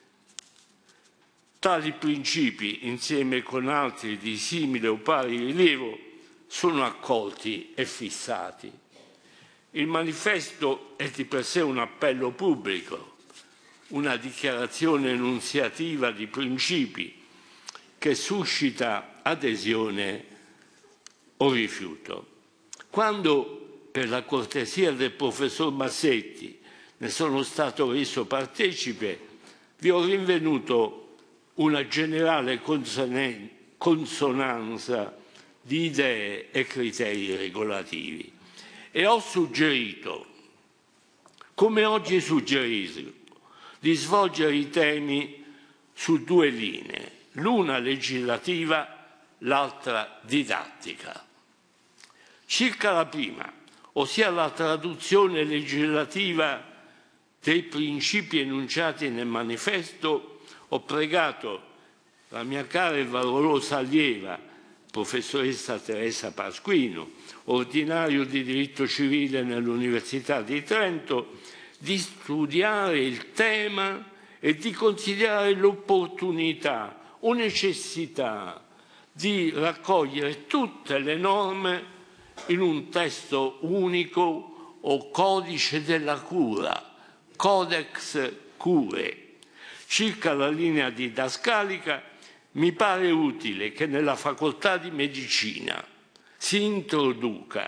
tali principi, insieme con altri di simile o pari rilievo, sono accolti e fissati. Il manifesto è di per sé un appello pubblico, una dichiarazione enunziativa di principi che suscita adesione o rifiuto. Quando, per la cortesia del professor Massetti, ne sono stato reso partecipe, vi ho rinvenuto una generale consonanza di idee e criteri regolativi e ho suggerito, come oggi suggerisco, di svolgere i temi su due linee, l'una legislativa, l'altra didattica. Circa la prima, ossia la traduzione legislativa dei principi enunciati nel manifesto, ho pregato la mia cara e valorosa allieva, professoressa Teresa Pasquino, ordinario di diritto civile nell'Università di Trento, di studiare il tema e di considerare l'opportunità o necessità di raccogliere tutte le norme in un testo unico o codice della cura, Codex Curae. Circa la linea didascalica, mi pare utile che nella facoltà di medicina si introduca,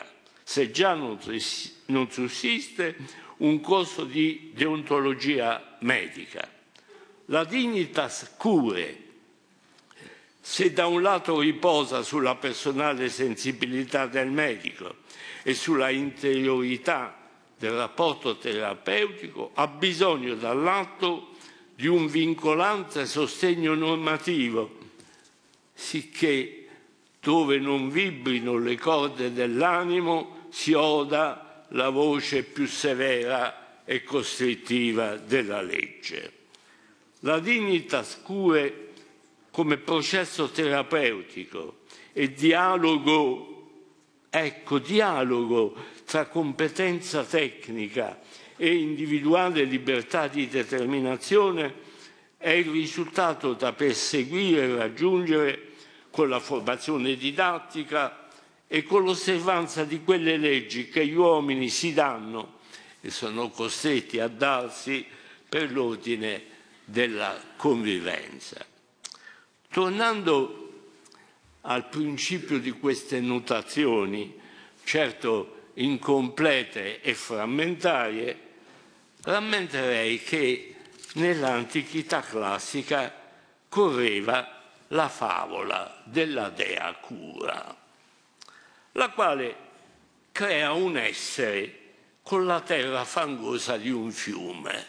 se già non, non sussiste un corso di deontologia medica. La Dignitas Curae, se da un lato riposa sulla personale sensibilità del medico e sulla interiorità del rapporto terapeutico, ha bisogno dall'altro di un vincolante sostegno normativo, sicché dove non vibrino le corde dell'animo si oda la voce più severa e costrittiva della legge. La Dignitas Curae come processo terapeutico e dialogo, ecco, dialogo tra competenza tecnica e individuale libertà di determinazione è il risultato da perseguire e raggiungere con la formazione didattica e con l'osservanza di quelle leggi che gli uomini si danno e sono costretti a darsi per l'ordine della convivenza. Tornando al principio di queste notazioni, certo incomplete e frammentarie, rammenterei che nell'antichità classica correva la favola della dea Cura, la quale crea un essere con la terra fangosa di un fiume,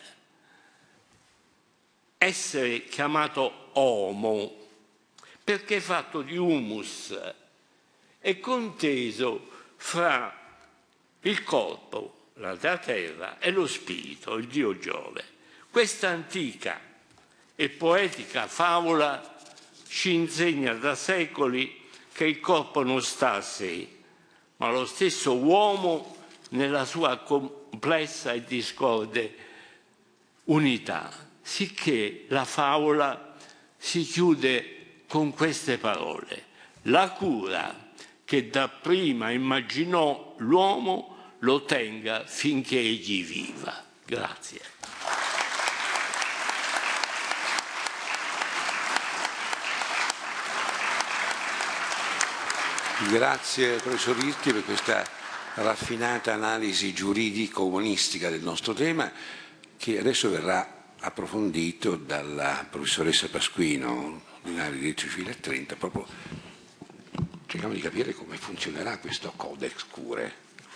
essere chiamato Homo, perché è fatto di humus e conteso fra il corpo, la terra, e lo spirito, il dio Giove. Questa antica e poetica favola ci insegna da secoli che il corpo non sta a sé, ma lo stesso uomo nella sua complessa e discorde unità, sicché la favola si chiude con queste parole: la cura che dapprima immaginò l'uomo lo tenga finché egli viva. Grazie. Grazie professor Irti per questa raffinata analisi giuridico-umanistica del nostro tema, che adesso verrà approfondito dalla professoressa Pasquino, ordinaria di diritto civile a Trento. Proprio cerchiamo di capire come funzionerà questo Codex Curae.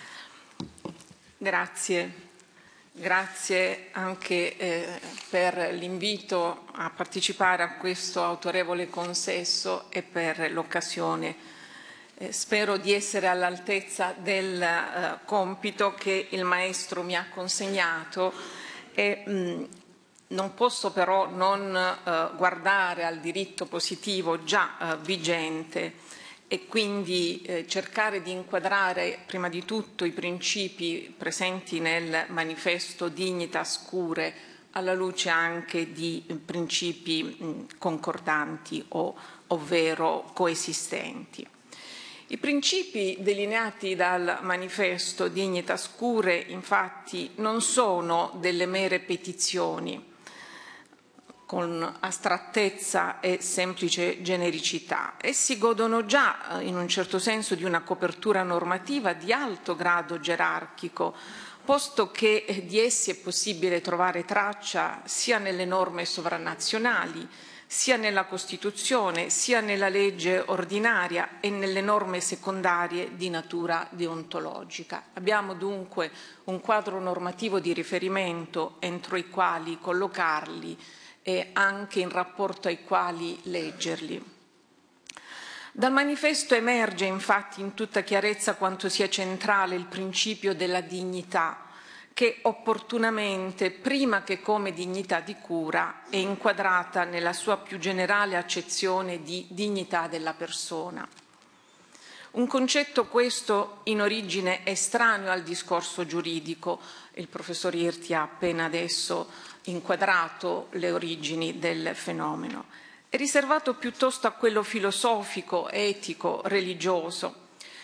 Grazie. Grazie anche eh, per l'invito a partecipare a questo autorevole consesso e per l'occasione. Eh, spero di essere all'altezza del eh, compito che il maestro mi ha consegnato e mh, non posso però non eh, guardare al diritto positivo già eh, vigente e quindi eh, cercare di inquadrare prima di tutto i principi presenti nel manifesto Dignitas Curae alla luce anche di principi mh, concordanti o, ovvero coesistenti. I principi delineati dal manifesto Dignitas Curae infatti non sono delle mere petizioni con astrattezza e semplice genericità. Essi godono già in un certo senso di una copertura normativa di alto grado gerarchico, posto che di essi è possibile trovare traccia sia nelle norme sovranazionali, sia nella Costituzione, sia nella legge ordinaria e nelle norme secondarie di natura deontologica. Abbiamo dunque un quadro normativo di riferimento entro i quali collocarli e anche in rapporto ai quali leggerli. Dal manifesto emerge infatti in tutta chiarezza quanto sia centrale il principio della dignità, che opportunamente, prima che come dignità di cura, è inquadrata nella sua più generale accezione di dignità della persona. Un concetto questo in origine estraneo al discorso giuridico. Il professor Irti ha appena adesso inquadrato le origini del fenomeno. È riservato piuttosto a quello filosofico, etico, religioso.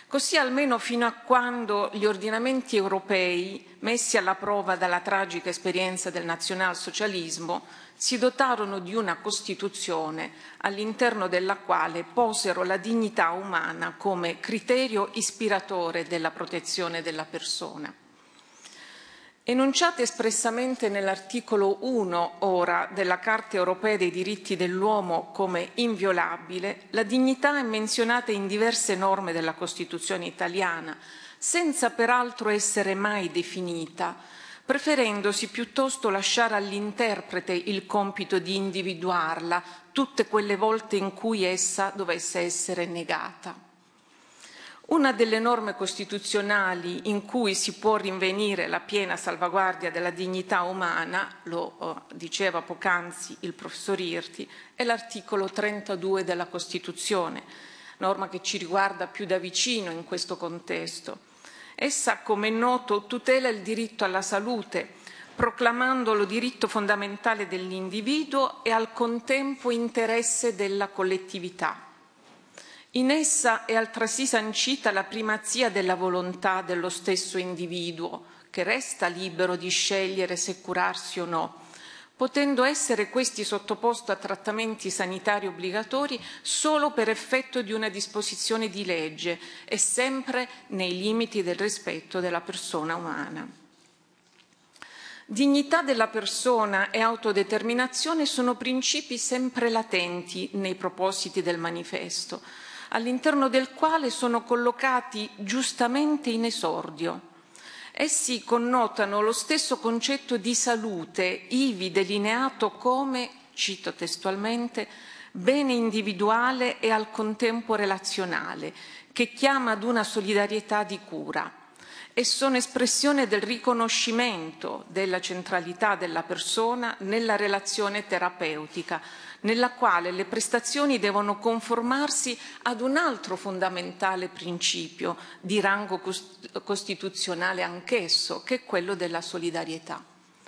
Così almeno fino a quando gli ordinamenti europei, messi alla prova dalla tragica esperienza del nazionalsocialismo, si dotarono di una Costituzione all'interno della quale posero la dignità umana come criterio ispiratore della protezione della persona. Enunciate espressamente nell'articolo uno ora della Carta europea dei diritti dell'uomo come inviolabile, la dignità è menzionata in diverse norme della Costituzione italiana, senza peraltro essere mai definita, preferendosi piuttosto lasciare all'interprete il compito di individuarla tutte quelle volte in cui essa dovesse essere negata. Una delle norme costituzionali in cui si può rinvenire la piena salvaguardia della dignità umana, lo oh, diceva poc'anzi il professor Irti, è l'articolo trentadue della Costituzione, norma che ci riguarda più da vicino in questo contesto. Essa, come è noto, tutela il diritto alla salute, proclamandolo diritto fondamentale dell'individuo e al contempo interesse della collettività. In essa è altresì sancita la primazia della volontà dello stesso individuo, che resta libero di scegliere se curarsi o no, potendo essere questi sottoposto a trattamenti sanitari obbligatori solo per effetto di una disposizione di legge e sempre nei limiti del rispetto della persona umana. Dignità della persona e autodeterminazione sono principi sempre latenti nei propositi del manifesto, all'interno del quale sono collocati giustamente in esordio. Essi connotano lo stesso concetto di salute, ivi delineato come, cito testualmente, bene individuale e al contempo relazionale, che chiama ad una solidarietà di cura, e sono espressione del riconoscimento della centralità della persona nella relazione terapeutica, nella quale le prestazioni devono conformarsi ad un altro fondamentale principio di rango costituzionale anch'esso, che è quello della solidarietà.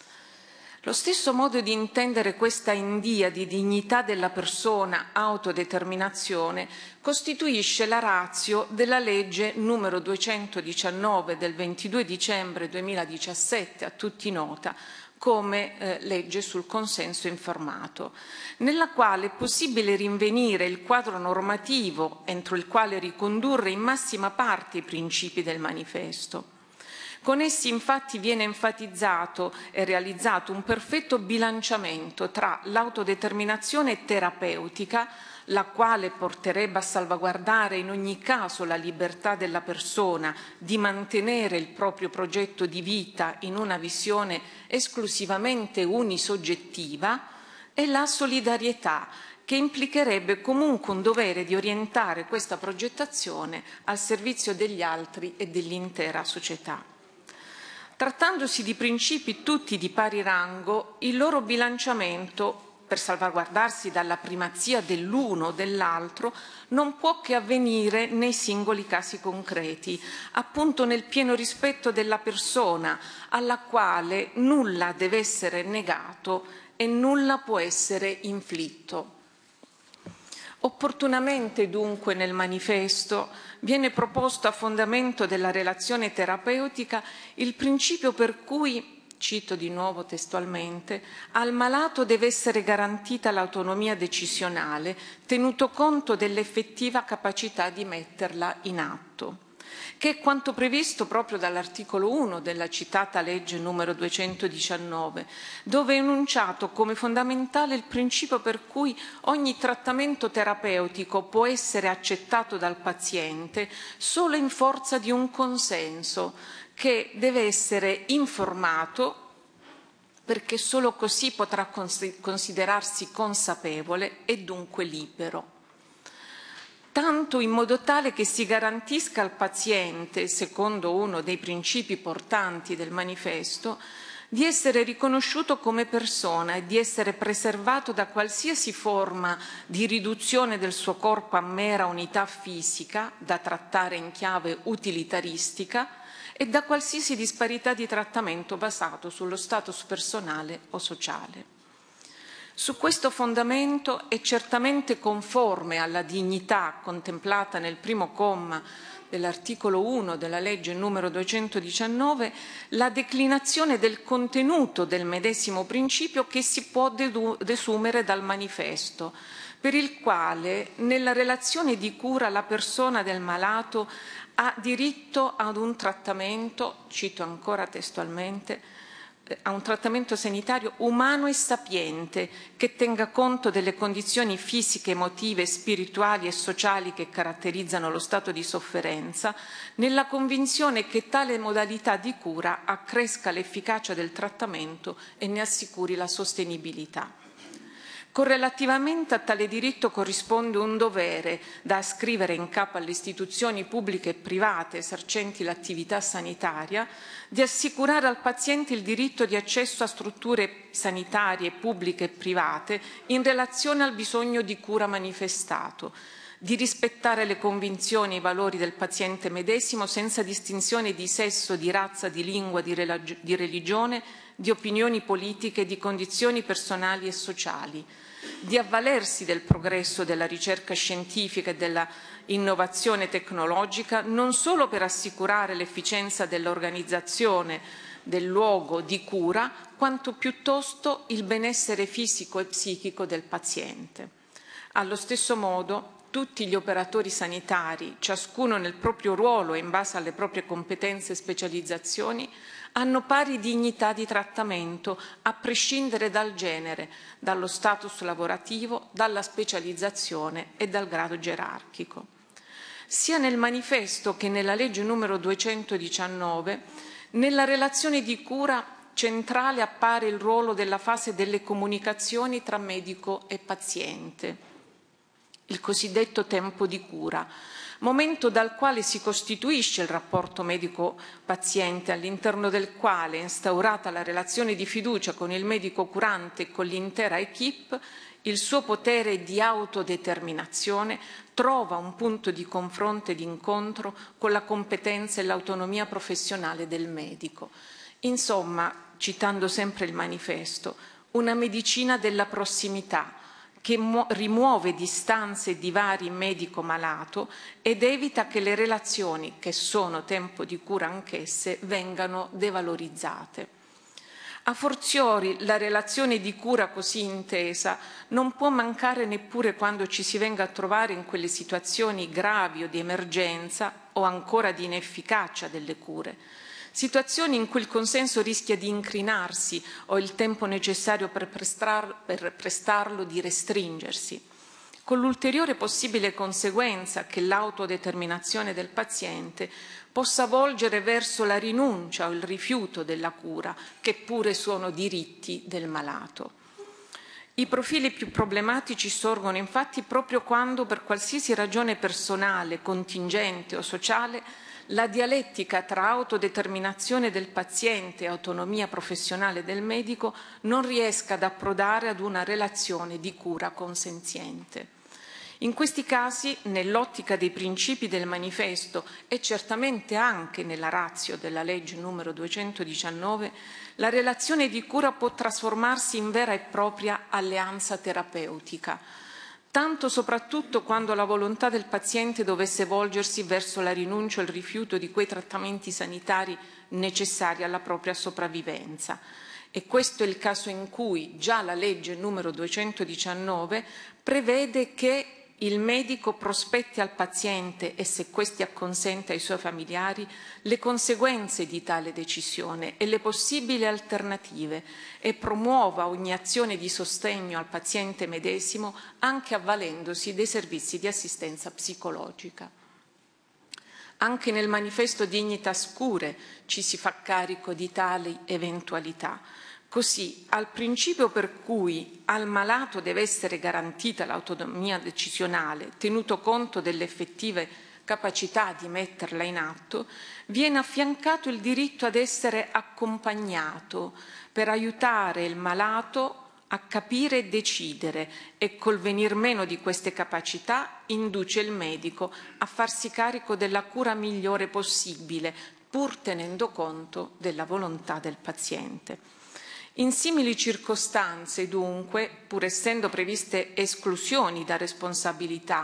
Lo stesso modo di intendere questa india di dignità della persona, autodeterminazione, costituisce la ratio della legge numero duecentodiciannove del ventidue dicembre duemiladiciassette, a tutti nota, come eh, legge sul consenso informato, nella quale è possibile rinvenire il quadro normativo entro il quale ricondurre in massima parte i principi del manifesto. Con essi infatti viene enfatizzato e realizzato un perfetto bilanciamento tra l'autodeterminazione terapeutica, la quale porterebbe a salvaguardare in ogni caso la libertà della persona di mantenere il proprio progetto di vita in una visione esclusivamente unisoggettiva, e la solidarietà, che implicherebbe comunque un dovere di orientare questa progettazione al servizio degli altri e dell'intera società. Trattandosi di principi tutti di pari rango, il loro bilanciamento, per salvaguardarsi dalla primazia dell'uno o dell'altro, non può che avvenire nei singoli casi concreti, appunto nel pieno rispetto della persona, alla quale nulla deve essere negato e nulla può essere inflitto. Opportunamente dunque nel manifesto viene proposto a fondamento della relazione terapeutica il principio per cui, cito di nuovo testualmente, al malato deve essere garantita l'autonomia decisionale, tenuto conto dell'effettiva capacità di metterla in atto, che è quanto previsto proprio dall'articolo uno della citata legge numero duecentodiciannove, dove è enunciato come fondamentale il principio per cui ogni trattamento terapeutico può essere accettato dal paziente solo in forza di un consenso che deve essere informato, perché solo così potrà considerarsi consapevole e dunque libero. Tanto in modo tale che si garantisca al paziente, secondo uno dei principi portanti del manifesto, di essere riconosciuto come persona e di essere preservato da qualsiasi forma di riduzione del suo corpo a mera unità fisica, da trattare in chiave utilitaristica, e da qualsiasi disparità di trattamento basato sullo status personale o sociale. Su questo fondamento è certamente conforme alla dignità contemplata nel primo comma dell'articolo uno della legge numero duecentodiciannove la declinazione del contenuto del medesimo principio che si può desumere dal manifesto, per il quale nella relazione di cura la persona del malato ha diritto ad un trattamento, cito ancora testualmente, a un trattamento sanitario umano e sapiente che tenga conto delle condizioni fisiche, emotive, spirituali e sociali che caratterizzano lo stato di sofferenza, nella convinzione che tale modalità di cura accresca l'efficacia del trattamento e ne assicuri la sostenibilità. Correlativamente a tale diritto corrisponde un dovere da ascrivere in capo alle istituzioni pubbliche e private esercenti l'attività sanitaria di assicurare al paziente il diritto di accesso a strutture sanitarie pubbliche e private in relazione al bisogno di cura manifestato, di rispettare le convinzioni e i valori del paziente medesimo senza distinzione di sesso, di razza, di lingua, di, di religione, di opinioni politiche, di condizioni personali e sociali, di avvalersi del progresso della ricerca scientifica e della innovazione tecnologica non solo per assicurare l'efficienza dell'organizzazione del luogo di cura, quanto piuttosto il benessere fisico e psichico del paziente. Allo stesso modo, tutti gli operatori sanitari, ciascuno nel proprio ruolo e in base alle proprie competenze e specializzazioni, hanno pari dignità di trattamento a prescindere dal genere, dallo status lavorativo, dalla specializzazione e dal grado gerarchico. Sia nel manifesto che nella legge numero duecentodiciannove, nella relazione di cura centrale appare il ruolo della fase delle comunicazioni tra medico e paziente, il cosiddetto tempo di cura, momento dal quale si costituisce il rapporto medico-paziente, all'interno del quale, instaurata la relazione di fiducia con il medico curante e con l'intera equipe, il suo potere di autodeterminazione trova un punto di confronto e di incontro con la competenza e l'autonomia professionale del medico. Insomma, citando sempre il manifesto, una medicina della prossimità, che rimuove distanze e divari medico-malato ed evita che le relazioni, che sono tempo di cura anch'esse, vengano devalorizzate. A fortiori, la relazione di cura così intesa non può mancare neppure quando ci si venga a trovare in quelle situazioni gravi o di emergenza o ancora di inefficacia delle cure. Situazioni in cui il consenso rischia di incrinarsi o il tempo necessario per, prestar, per prestarlo di restringersi, con l'ulteriore possibile conseguenza che l'autodeterminazione del paziente possa volgere verso la rinuncia o il rifiuto della cura, che pure sono diritti del malato. I profili più problematici sorgono infatti proprio quando, per qualsiasi ragione personale, contingente o sociale, la dialettica tra autodeterminazione del paziente e autonomia professionale del medico non riesca ad approdare ad una relazione di cura consenziente. In questi casi, nell'ottica dei principi del manifesto e certamente anche nella ratio della legge numero duecentodiciannove, la relazione di cura può trasformarsi in vera e propria alleanza terapeutica, tanto soprattutto quando la volontà del paziente dovesse volgersi verso la rinuncia o il rifiuto di quei trattamenti sanitari necessari alla propria sopravvivenza. E questo è il caso in cui già la legge numero duecentodiciannove prevede che il medico prospetti al paziente e, se questi acconsente ai suoi familiari, le conseguenze di tale decisione e le possibili alternative e promuova ogni azione di sostegno al paziente medesimo anche avvalendosi dei servizi di assistenza psicologica. Anche nel manifesto Dignitas Curae ci si fa carico di tali eventualità. Così, al principio per cui al malato deve essere garantita l'autonomia decisionale, tenuto conto delle effettive capacità di metterla in atto, viene affiancato il diritto ad essere accompagnato per aiutare il malato a capire e decidere, e col venir meno di queste capacità induce il medico a farsi carico della cura migliore possibile, pur tenendo conto della volontà del paziente. In simili circostanze, dunque, pur essendo previste esclusioni da responsabilità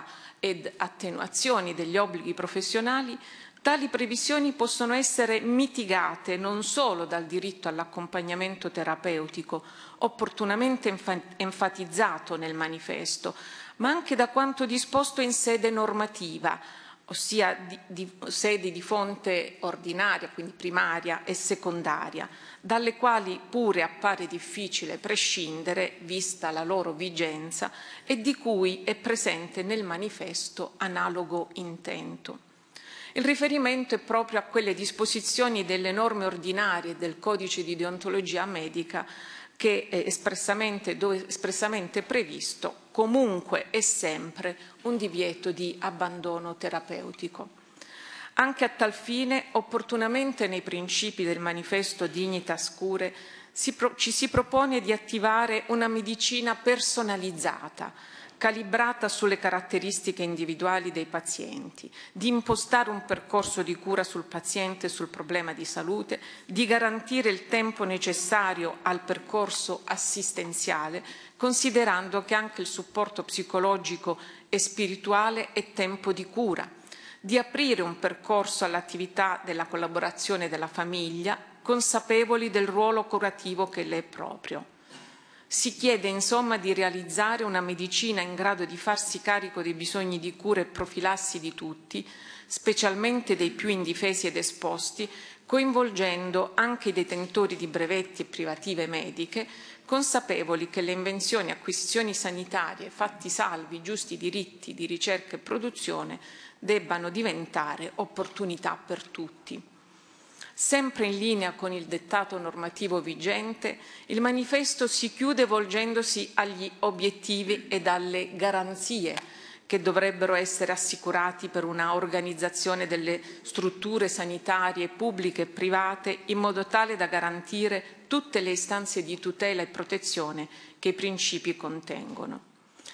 ed attenuazioni degli obblighi professionali, tali previsioni possono essere mitigate non solo dal diritto all'accompagnamento terapeutico, opportunamente enfa- enfatizzato nel manifesto, ma anche da quanto disposto in sede normativa, ossia di, di, sedi di fonte ordinaria, quindi primaria e secondaria, dalle quali pure appare difficile prescindere, vista la loro vigenza, e di cui è presente nel manifesto analogo intento. Il riferimento è proprio a quelle disposizioni delle norme ordinarie del Codice di deontologia medica che è espressamente, dove è espressamente previsto comunque e sempre un divieto di abbandono terapeutico. Anche a tal fine, opportunamente nei principi del manifesto Dignitas Curae si pro, ci si propone di attivare una medicina personalizzata, calibrata sulle caratteristiche individuali dei pazienti, di impostare un percorso di cura sul paziente e sul problema di salute, di garantire il tempo necessario al percorso assistenziale, considerando che anche il supporto psicologico e spirituale è tempo di cura, di aprire un percorso all'attività della collaborazione della famiglia, consapevoli del ruolo curativo che le è proprio. Si chiede insomma di realizzare una medicina in grado di farsi carico dei bisogni di cura e profilassi di tutti, specialmente dei più indifesi ed esposti, coinvolgendo anche i detentori di brevetti e privative mediche, consapevoli che le invenzioni e acquisizioni sanitarie, fatti salvi i giusti diritti di ricerca e produzione, debbano diventare opportunità per tutti. Sempre in linea con il dettato normativo vigente, il manifesto si chiude volgendosi agli obiettivi ed alle garanzie che dovrebbero essere assicurati per una organizzazione delle strutture sanitarie pubbliche e private in modo tale da garantire tutte le istanze di tutela e protezione che i principi contengono.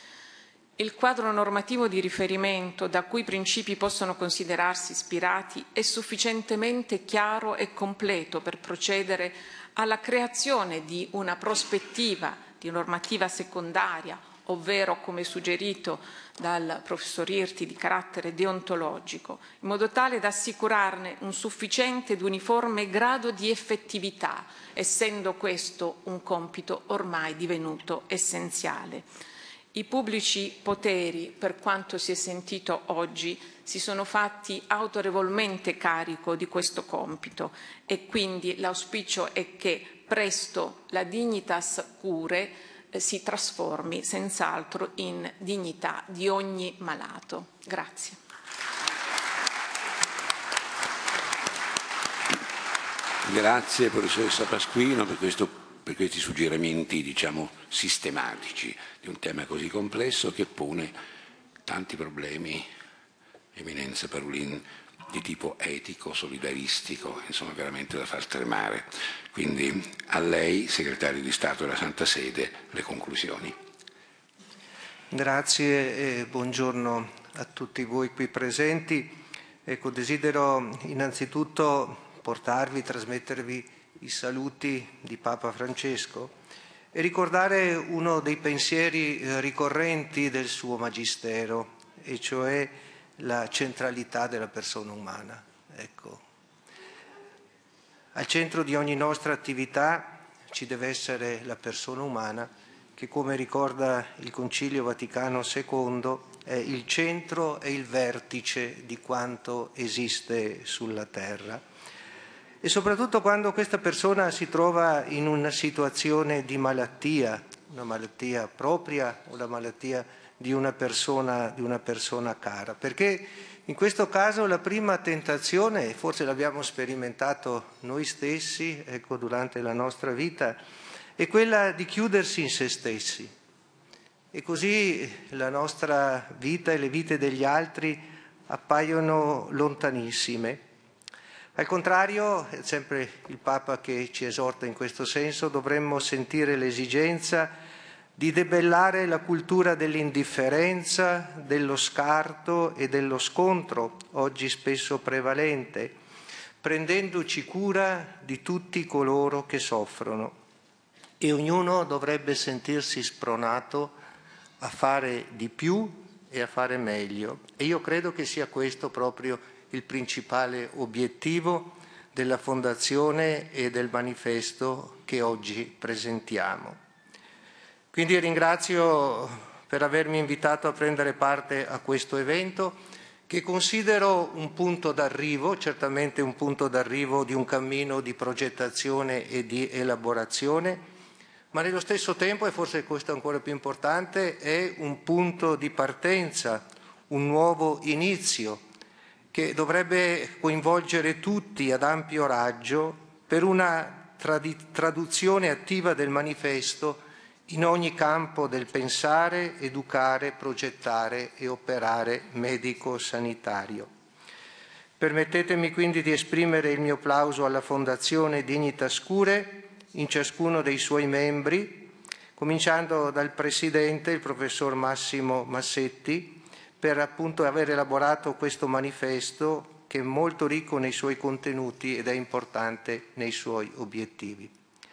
Il quadro normativo di riferimento da cui i principi possono considerarsi ispirati è sufficientemente chiaro e completo per procedere alla creazione di una prospettiva di normativa secondaria, ovvero, come suggerito dal professor Irti, di carattere deontologico, in modo tale da assicurarne un sufficiente ed uniforme grado di effettività, essendo questo un compito ormai divenuto essenziale. I pubblici poteri, per quanto si è sentito oggi, si sono fatti autorevolmente carico di questo compito e quindi l'auspicio è che presto la Dignitas Curae eh, si trasformi senz'altro in dignità di ogni malato. Grazie. Grazie professoressa Pasquino per questo per questi suggerimenti, diciamo, sistematici di un tema così complesso che pone tanti problemi, Eminenza Parolin, di tipo etico, solidaristico, insomma veramente da far tremare. Quindi a lei, Segretario di Stato della Santa Sede, le conclusioni. Grazie e buongiorno a tutti voi qui presenti. Ecco, desidero innanzitutto portarvi, trasmettervi i saluti di Papa Francesco e ricordare uno dei pensieri ricorrenti del suo magistero, e cioè la centralità della persona umana. Ecco. Al centro di ogni nostra attività ci deve essere la persona umana che, come ricorda il Concilio Vaticano secondo, è il centro e il vertice di quanto esiste sulla terra. E soprattutto quando questa persona si trova in una situazione di malattia, una malattia propria o la malattia di una persona, di una persona cara. Perché in questo caso la prima tentazione, forse l'abbiamo sperimentato noi stessi, ecco, durante la nostra vita, è quella di chiudersi in se stessi. E così la nostra vita e le vite degli altri appaiono lontanissime. Al contrario, è sempre il Papa che ci esorta in questo senso, dovremmo sentire l'esigenza di debellare la cultura dell'indifferenza, dello scarto e dello scontro, oggi spesso prevalente, prendendoci cura di tutti coloro che soffrono. E ognuno dovrebbe sentirsi spronato a fare di più e a fare meglio. E io credo che sia questo proprio il principale obiettivo della Fondazione e del manifesto che oggi presentiamo. Quindi ringrazio per avermi invitato a prendere parte a questo evento, che considero un punto d'arrivo, certamente un punto d'arrivo di un cammino di progettazione e di elaborazione, ma nello stesso tempo, e forse questo è ancora più importante, è un punto di partenza, un nuovo inizio che dovrebbe coinvolgere tutti ad ampio raggio per una traduzione attiva del manifesto in ogni campo del pensare, educare, progettare e operare medico-sanitario. Permettetemi quindi di esprimere il mio plauso alla Fondazione Dignitas Curae in ciascuno dei suoi membri, cominciando dal Presidente, il Professor Massimo Massetti, per appunto aver elaborato questo manifesto che è molto ricco nei suoi contenuti ed è importante nei suoi obiettivi.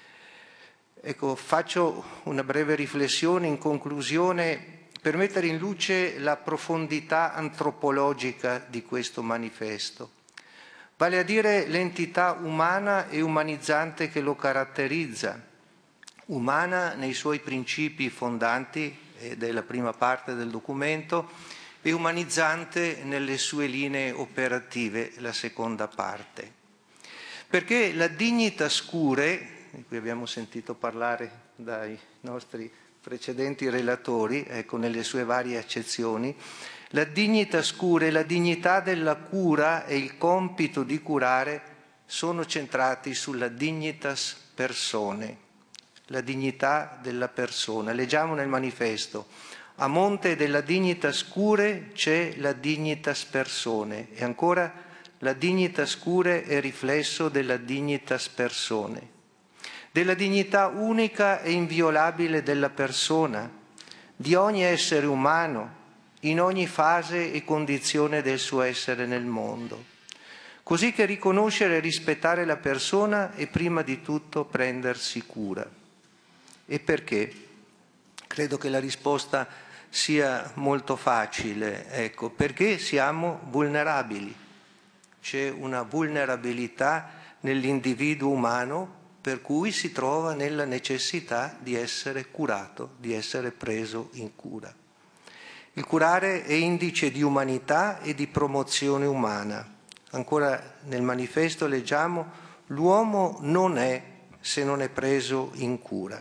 Ecco, faccio una breve riflessione in conclusione per mettere in luce la profondità antropologica di questo manifesto, vale a dire l'entità umana e umanizzante che lo caratterizza, umana nei suoi principi fondanti, ed è la prima parte del documento, e umanizzante nelle sue linee operative, la seconda parte. Perché la Dignitas Curae, di cui abbiamo sentito parlare dai nostri precedenti relatori, ecco, nelle sue varie accezioni, la Dignitas Curae, la dignità della cura e il compito di curare sono centrati sulla dignitas persone, la dignità della persona. Leggiamo nel manifesto: a monte della Dignitas Curae c'è la dignitas persone, e ancora la Dignitas Curae è riflesso della dignitas persone, della dignità unica e inviolabile della persona, di ogni essere umano, in ogni fase e condizione del suo essere nel mondo. Così che riconoscere e rispettare la persona è prima di tutto prendersi cura. E perché? Credo che la risposta sia molto facile, ecco, perché siamo vulnerabili. C'è una vulnerabilità nell'individuo umano per cui si trova nella necessità di essere curato, di essere preso in cura. Il curare è indice di umanità e di promozione umana. Ancora nel manifesto leggiamo: l'uomo non è se non è preso in cura.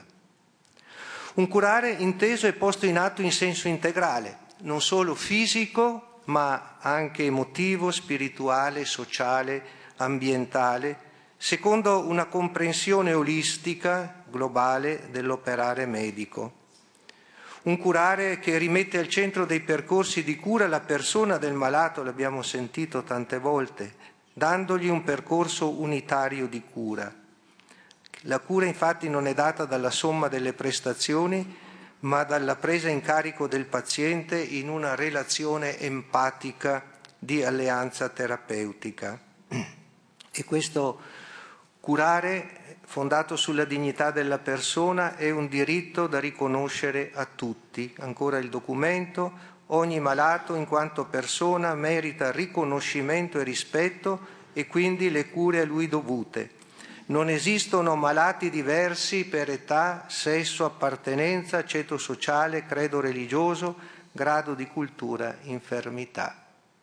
Un curare inteso e posto in atto in senso integrale, non solo fisico, ma anche emotivo, spirituale, sociale, ambientale, secondo una comprensione olistica, globale, dell'operare medico. Un curare che rimette al centro dei percorsi di cura la persona del malato, l'abbiamo sentito tante volte, dandogli un percorso unitario di cura. La cura infatti non è data dalla somma delle prestazioni, ma dalla presa in carico del paziente in una relazione empatica di alleanza terapeutica. E questo curare, fondato sulla dignità della persona, è un diritto da riconoscere a tutti. Ancora il documento: ogni malato in quanto persona merita riconoscimento e rispetto e quindi le cure a lui dovute. Non esistono malati diversi per età, sesso, appartenenza, ceto sociale, credo religioso, grado di cultura, infermità.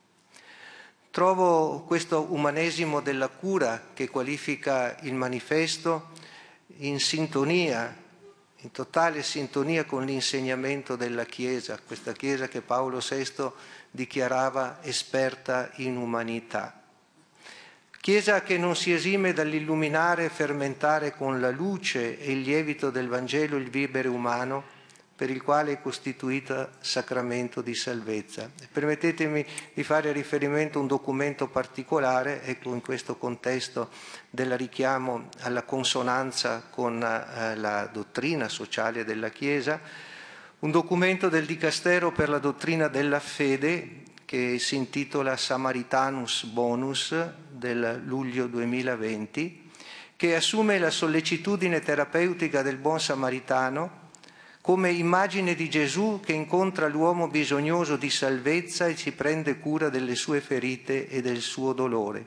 Trovo questo umanesimo della cura che qualifica il manifesto in sintonia, in totale sintonia con l'insegnamento della Chiesa, questa Chiesa che Paolo sesto dichiarava esperta in umanità. Chiesa che non si esime dall'illuminare e fermentare con la luce e il lievito del Vangelo il vivere umano, per il quale è costituita sacramento di salvezza. Permettetemi di fare riferimento a un documento particolare, ecco, in questo contesto del richiamo alla consonanza con eh, la dottrina sociale della Chiesa, un documento del Dicastero per la dottrina della fede che si intitola Samaritanus Bonus del luglio duemilaventi, che assume la sollecitudine terapeutica del buon samaritano come immagine di Gesù che incontra l'uomo bisognoso di salvezza e si prende cura delle sue ferite e del suo dolore.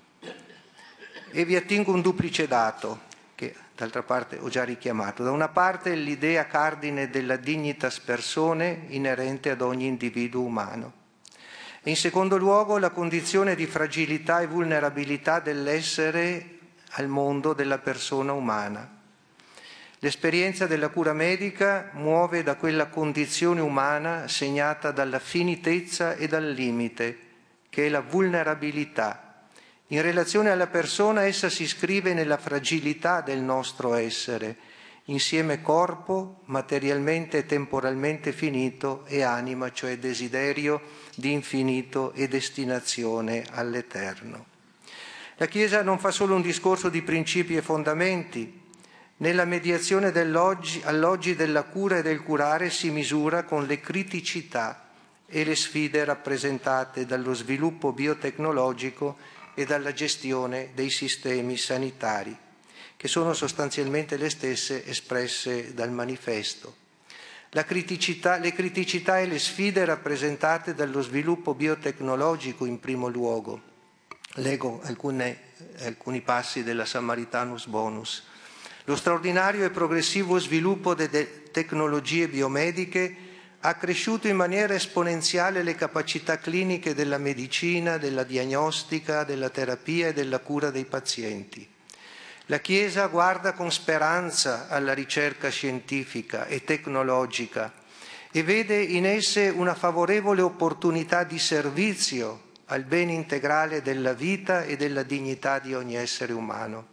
E vi attingo un duplice dato, che d'altra parte ho già richiamato. Da una parte l'idea cardine della dignitas persone inerente ad ogni individuo umano. E in secondo luogo la condizione di fragilità e vulnerabilità dell'essere al mondo della persona umana. L'esperienza della cura medica muove da quella condizione umana segnata dalla finitezza e dal limite, che è la vulnerabilità. In relazione alla persona essa si iscrive nella fragilità del nostro essere, insieme corpo, materialmente e temporalmente finito, e anima, cioè desiderio di infinito e destinazione all'eterno. La Chiesa non fa solo un discorso di principi e fondamenti. Nella mediazione dell'oggi, all'oggi della cura e del curare si misura con le criticità e le sfide rappresentate dallo sviluppo biotecnologico e dalla gestione dei sistemi sanitari, che sono sostanzialmente le stesse espresse dal manifesto. La criticità, le criticità e le sfide rappresentate dallo sviluppo biotecnologico in primo luogo. Leggo alcune, alcuni passi della Samaritanus Bonus. Lo straordinario e progressivo sviluppo delle tecnologie biomediche ha accresciuto in maniera esponenziale le capacità cliniche della medicina, della diagnostica, della terapia e della cura dei pazienti. La Chiesa guarda con speranza alla ricerca scientifica e tecnologica e vede in esse una favorevole opportunità di servizio al bene integrale della vita e della dignità di ogni essere umano.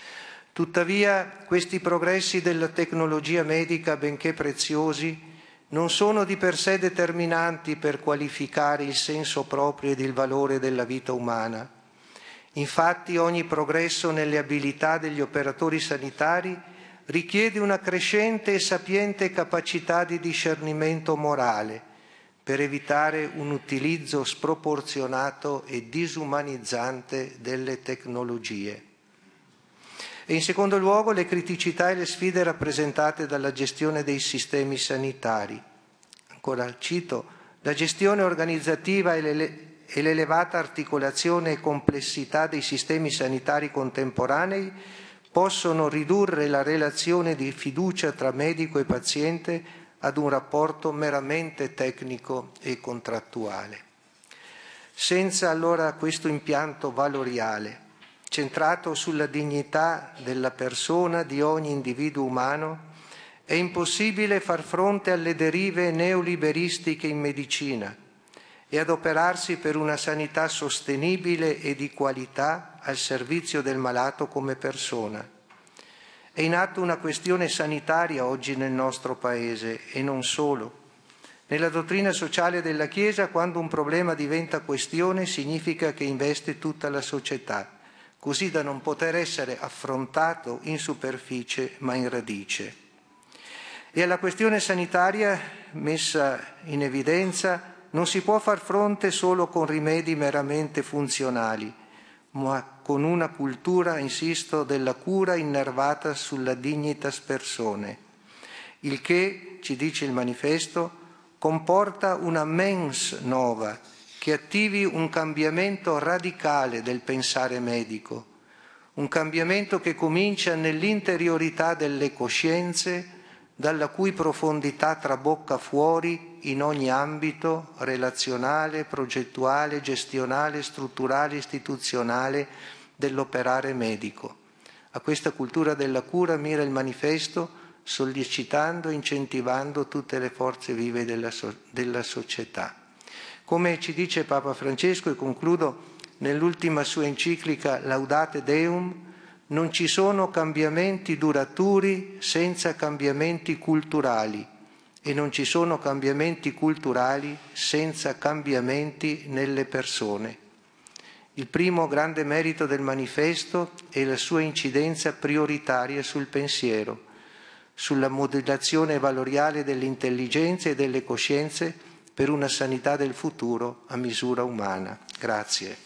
Tuttavia, questi progressi della tecnologia medica, benché preziosi, non sono di per sé determinanti per qualificare il senso proprio ed il valore della vita umana. Infatti ogni progresso nelle abilità degli operatori sanitari richiede una crescente e sapiente capacità di discernimento morale per evitare un utilizzo sproporzionato e disumanizzante delle tecnologie. E in secondo luogo le criticità e le sfide rappresentate dalla gestione dei sistemi sanitari. Ancora cito, la gestione organizzativa e le e l'elevata articolazione e complessità dei sistemi sanitari contemporanei possono ridurre la relazione di fiducia tra medico e paziente ad un rapporto meramente tecnico e contrattuale. Senza allora questo impianto valoriale, centrato sulla dignità della persona di ogni individuo umano, è impossibile far fronte alle derive neoliberistiche in medicina e adoperarsi per una sanità sostenibile e di qualità al servizio del malato come persona. È in atto una questione sanitaria oggi nel nostro Paese e non solo. Nella dottrina sociale della Chiesa, quando un problema diventa questione, significa che investe tutta la società, così da non poter essere affrontato in superficie ma in radice. E alla questione sanitaria messa in evidenza non si può far fronte solo con rimedi meramente funzionali, ma con una cultura, insisto, della cura innervata sulla dignitas persone, il che, ci dice il manifesto, comporta una mens nova che attivi un cambiamento radicale del pensare medico, un cambiamento che comincia nell'interiorità delle coscienze, dalla cui profondità trabocca fuori in ogni ambito relazionale, progettuale, gestionale, strutturale, istituzionale dell'operare medico. A questa cultura della cura mira il manifesto, sollecitando e incentivando tutte le forze vive della, so- della società. Come ci dice Papa Francesco, e concludo, nell'ultima sua enciclica Laudate Deum, non ci sono cambiamenti duraturi senza cambiamenti culturali e non ci sono cambiamenti culturali senza cambiamenti nelle persone. Il primo grande merito del manifesto è la sua incidenza prioritaria sul pensiero, sulla modellazione valoriale delle intelligenze e delle coscienze per una sanità del futuro a misura umana. Grazie.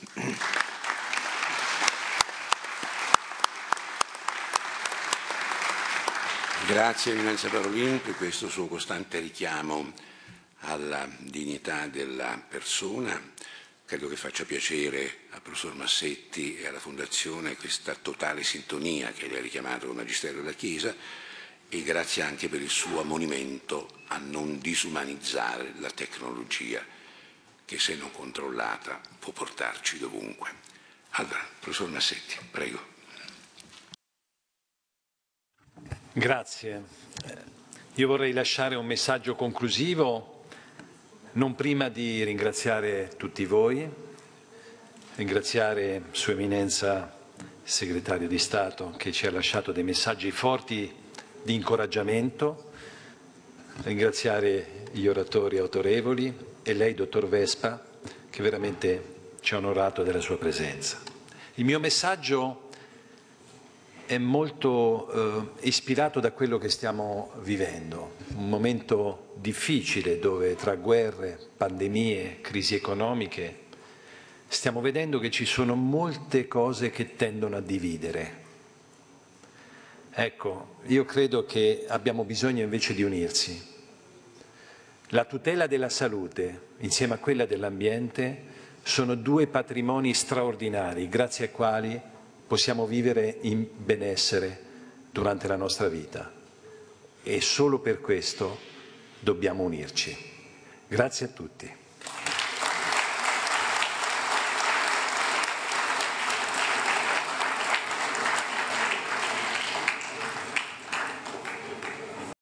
Grazie Eminenza Parolin per questo suo costante richiamo alla dignità della persona. Credo che faccia piacere al professor Massetti e alla Fondazione questa totale sintonia che le ha richiamato il Magistero della Chiesa, e grazie anche per il suo ammonimento a non disumanizzare la tecnologia che, se non controllata, può portarci dovunque. Allora, professor Massetti, prego. Grazie. Io vorrei lasciare un messaggio conclusivo, non prima di ringraziare tutti voi, ringraziare Sua Eminenza Segretario di Stato che ci ha lasciato dei messaggi forti di incoraggiamento, ringraziare gli oratori autorevoli e lei, dottor Vespa, che veramente ci ha onorato della sua presenza. Il mio messaggio è molto eh, ispirato da quello che stiamo vivendo, un momento difficile dove tra guerre, pandemie, crisi economiche stiamo vedendo che ci sono molte cose che tendono a dividere. Ecco, io credo che abbiamo bisogno invece di unirsi. La tutela della salute insieme a quella dell'ambiente sono due patrimoni straordinari grazie ai quali possiamo vivere in benessere durante la nostra vita, e solo per questo dobbiamo unirci. Grazie a tutti.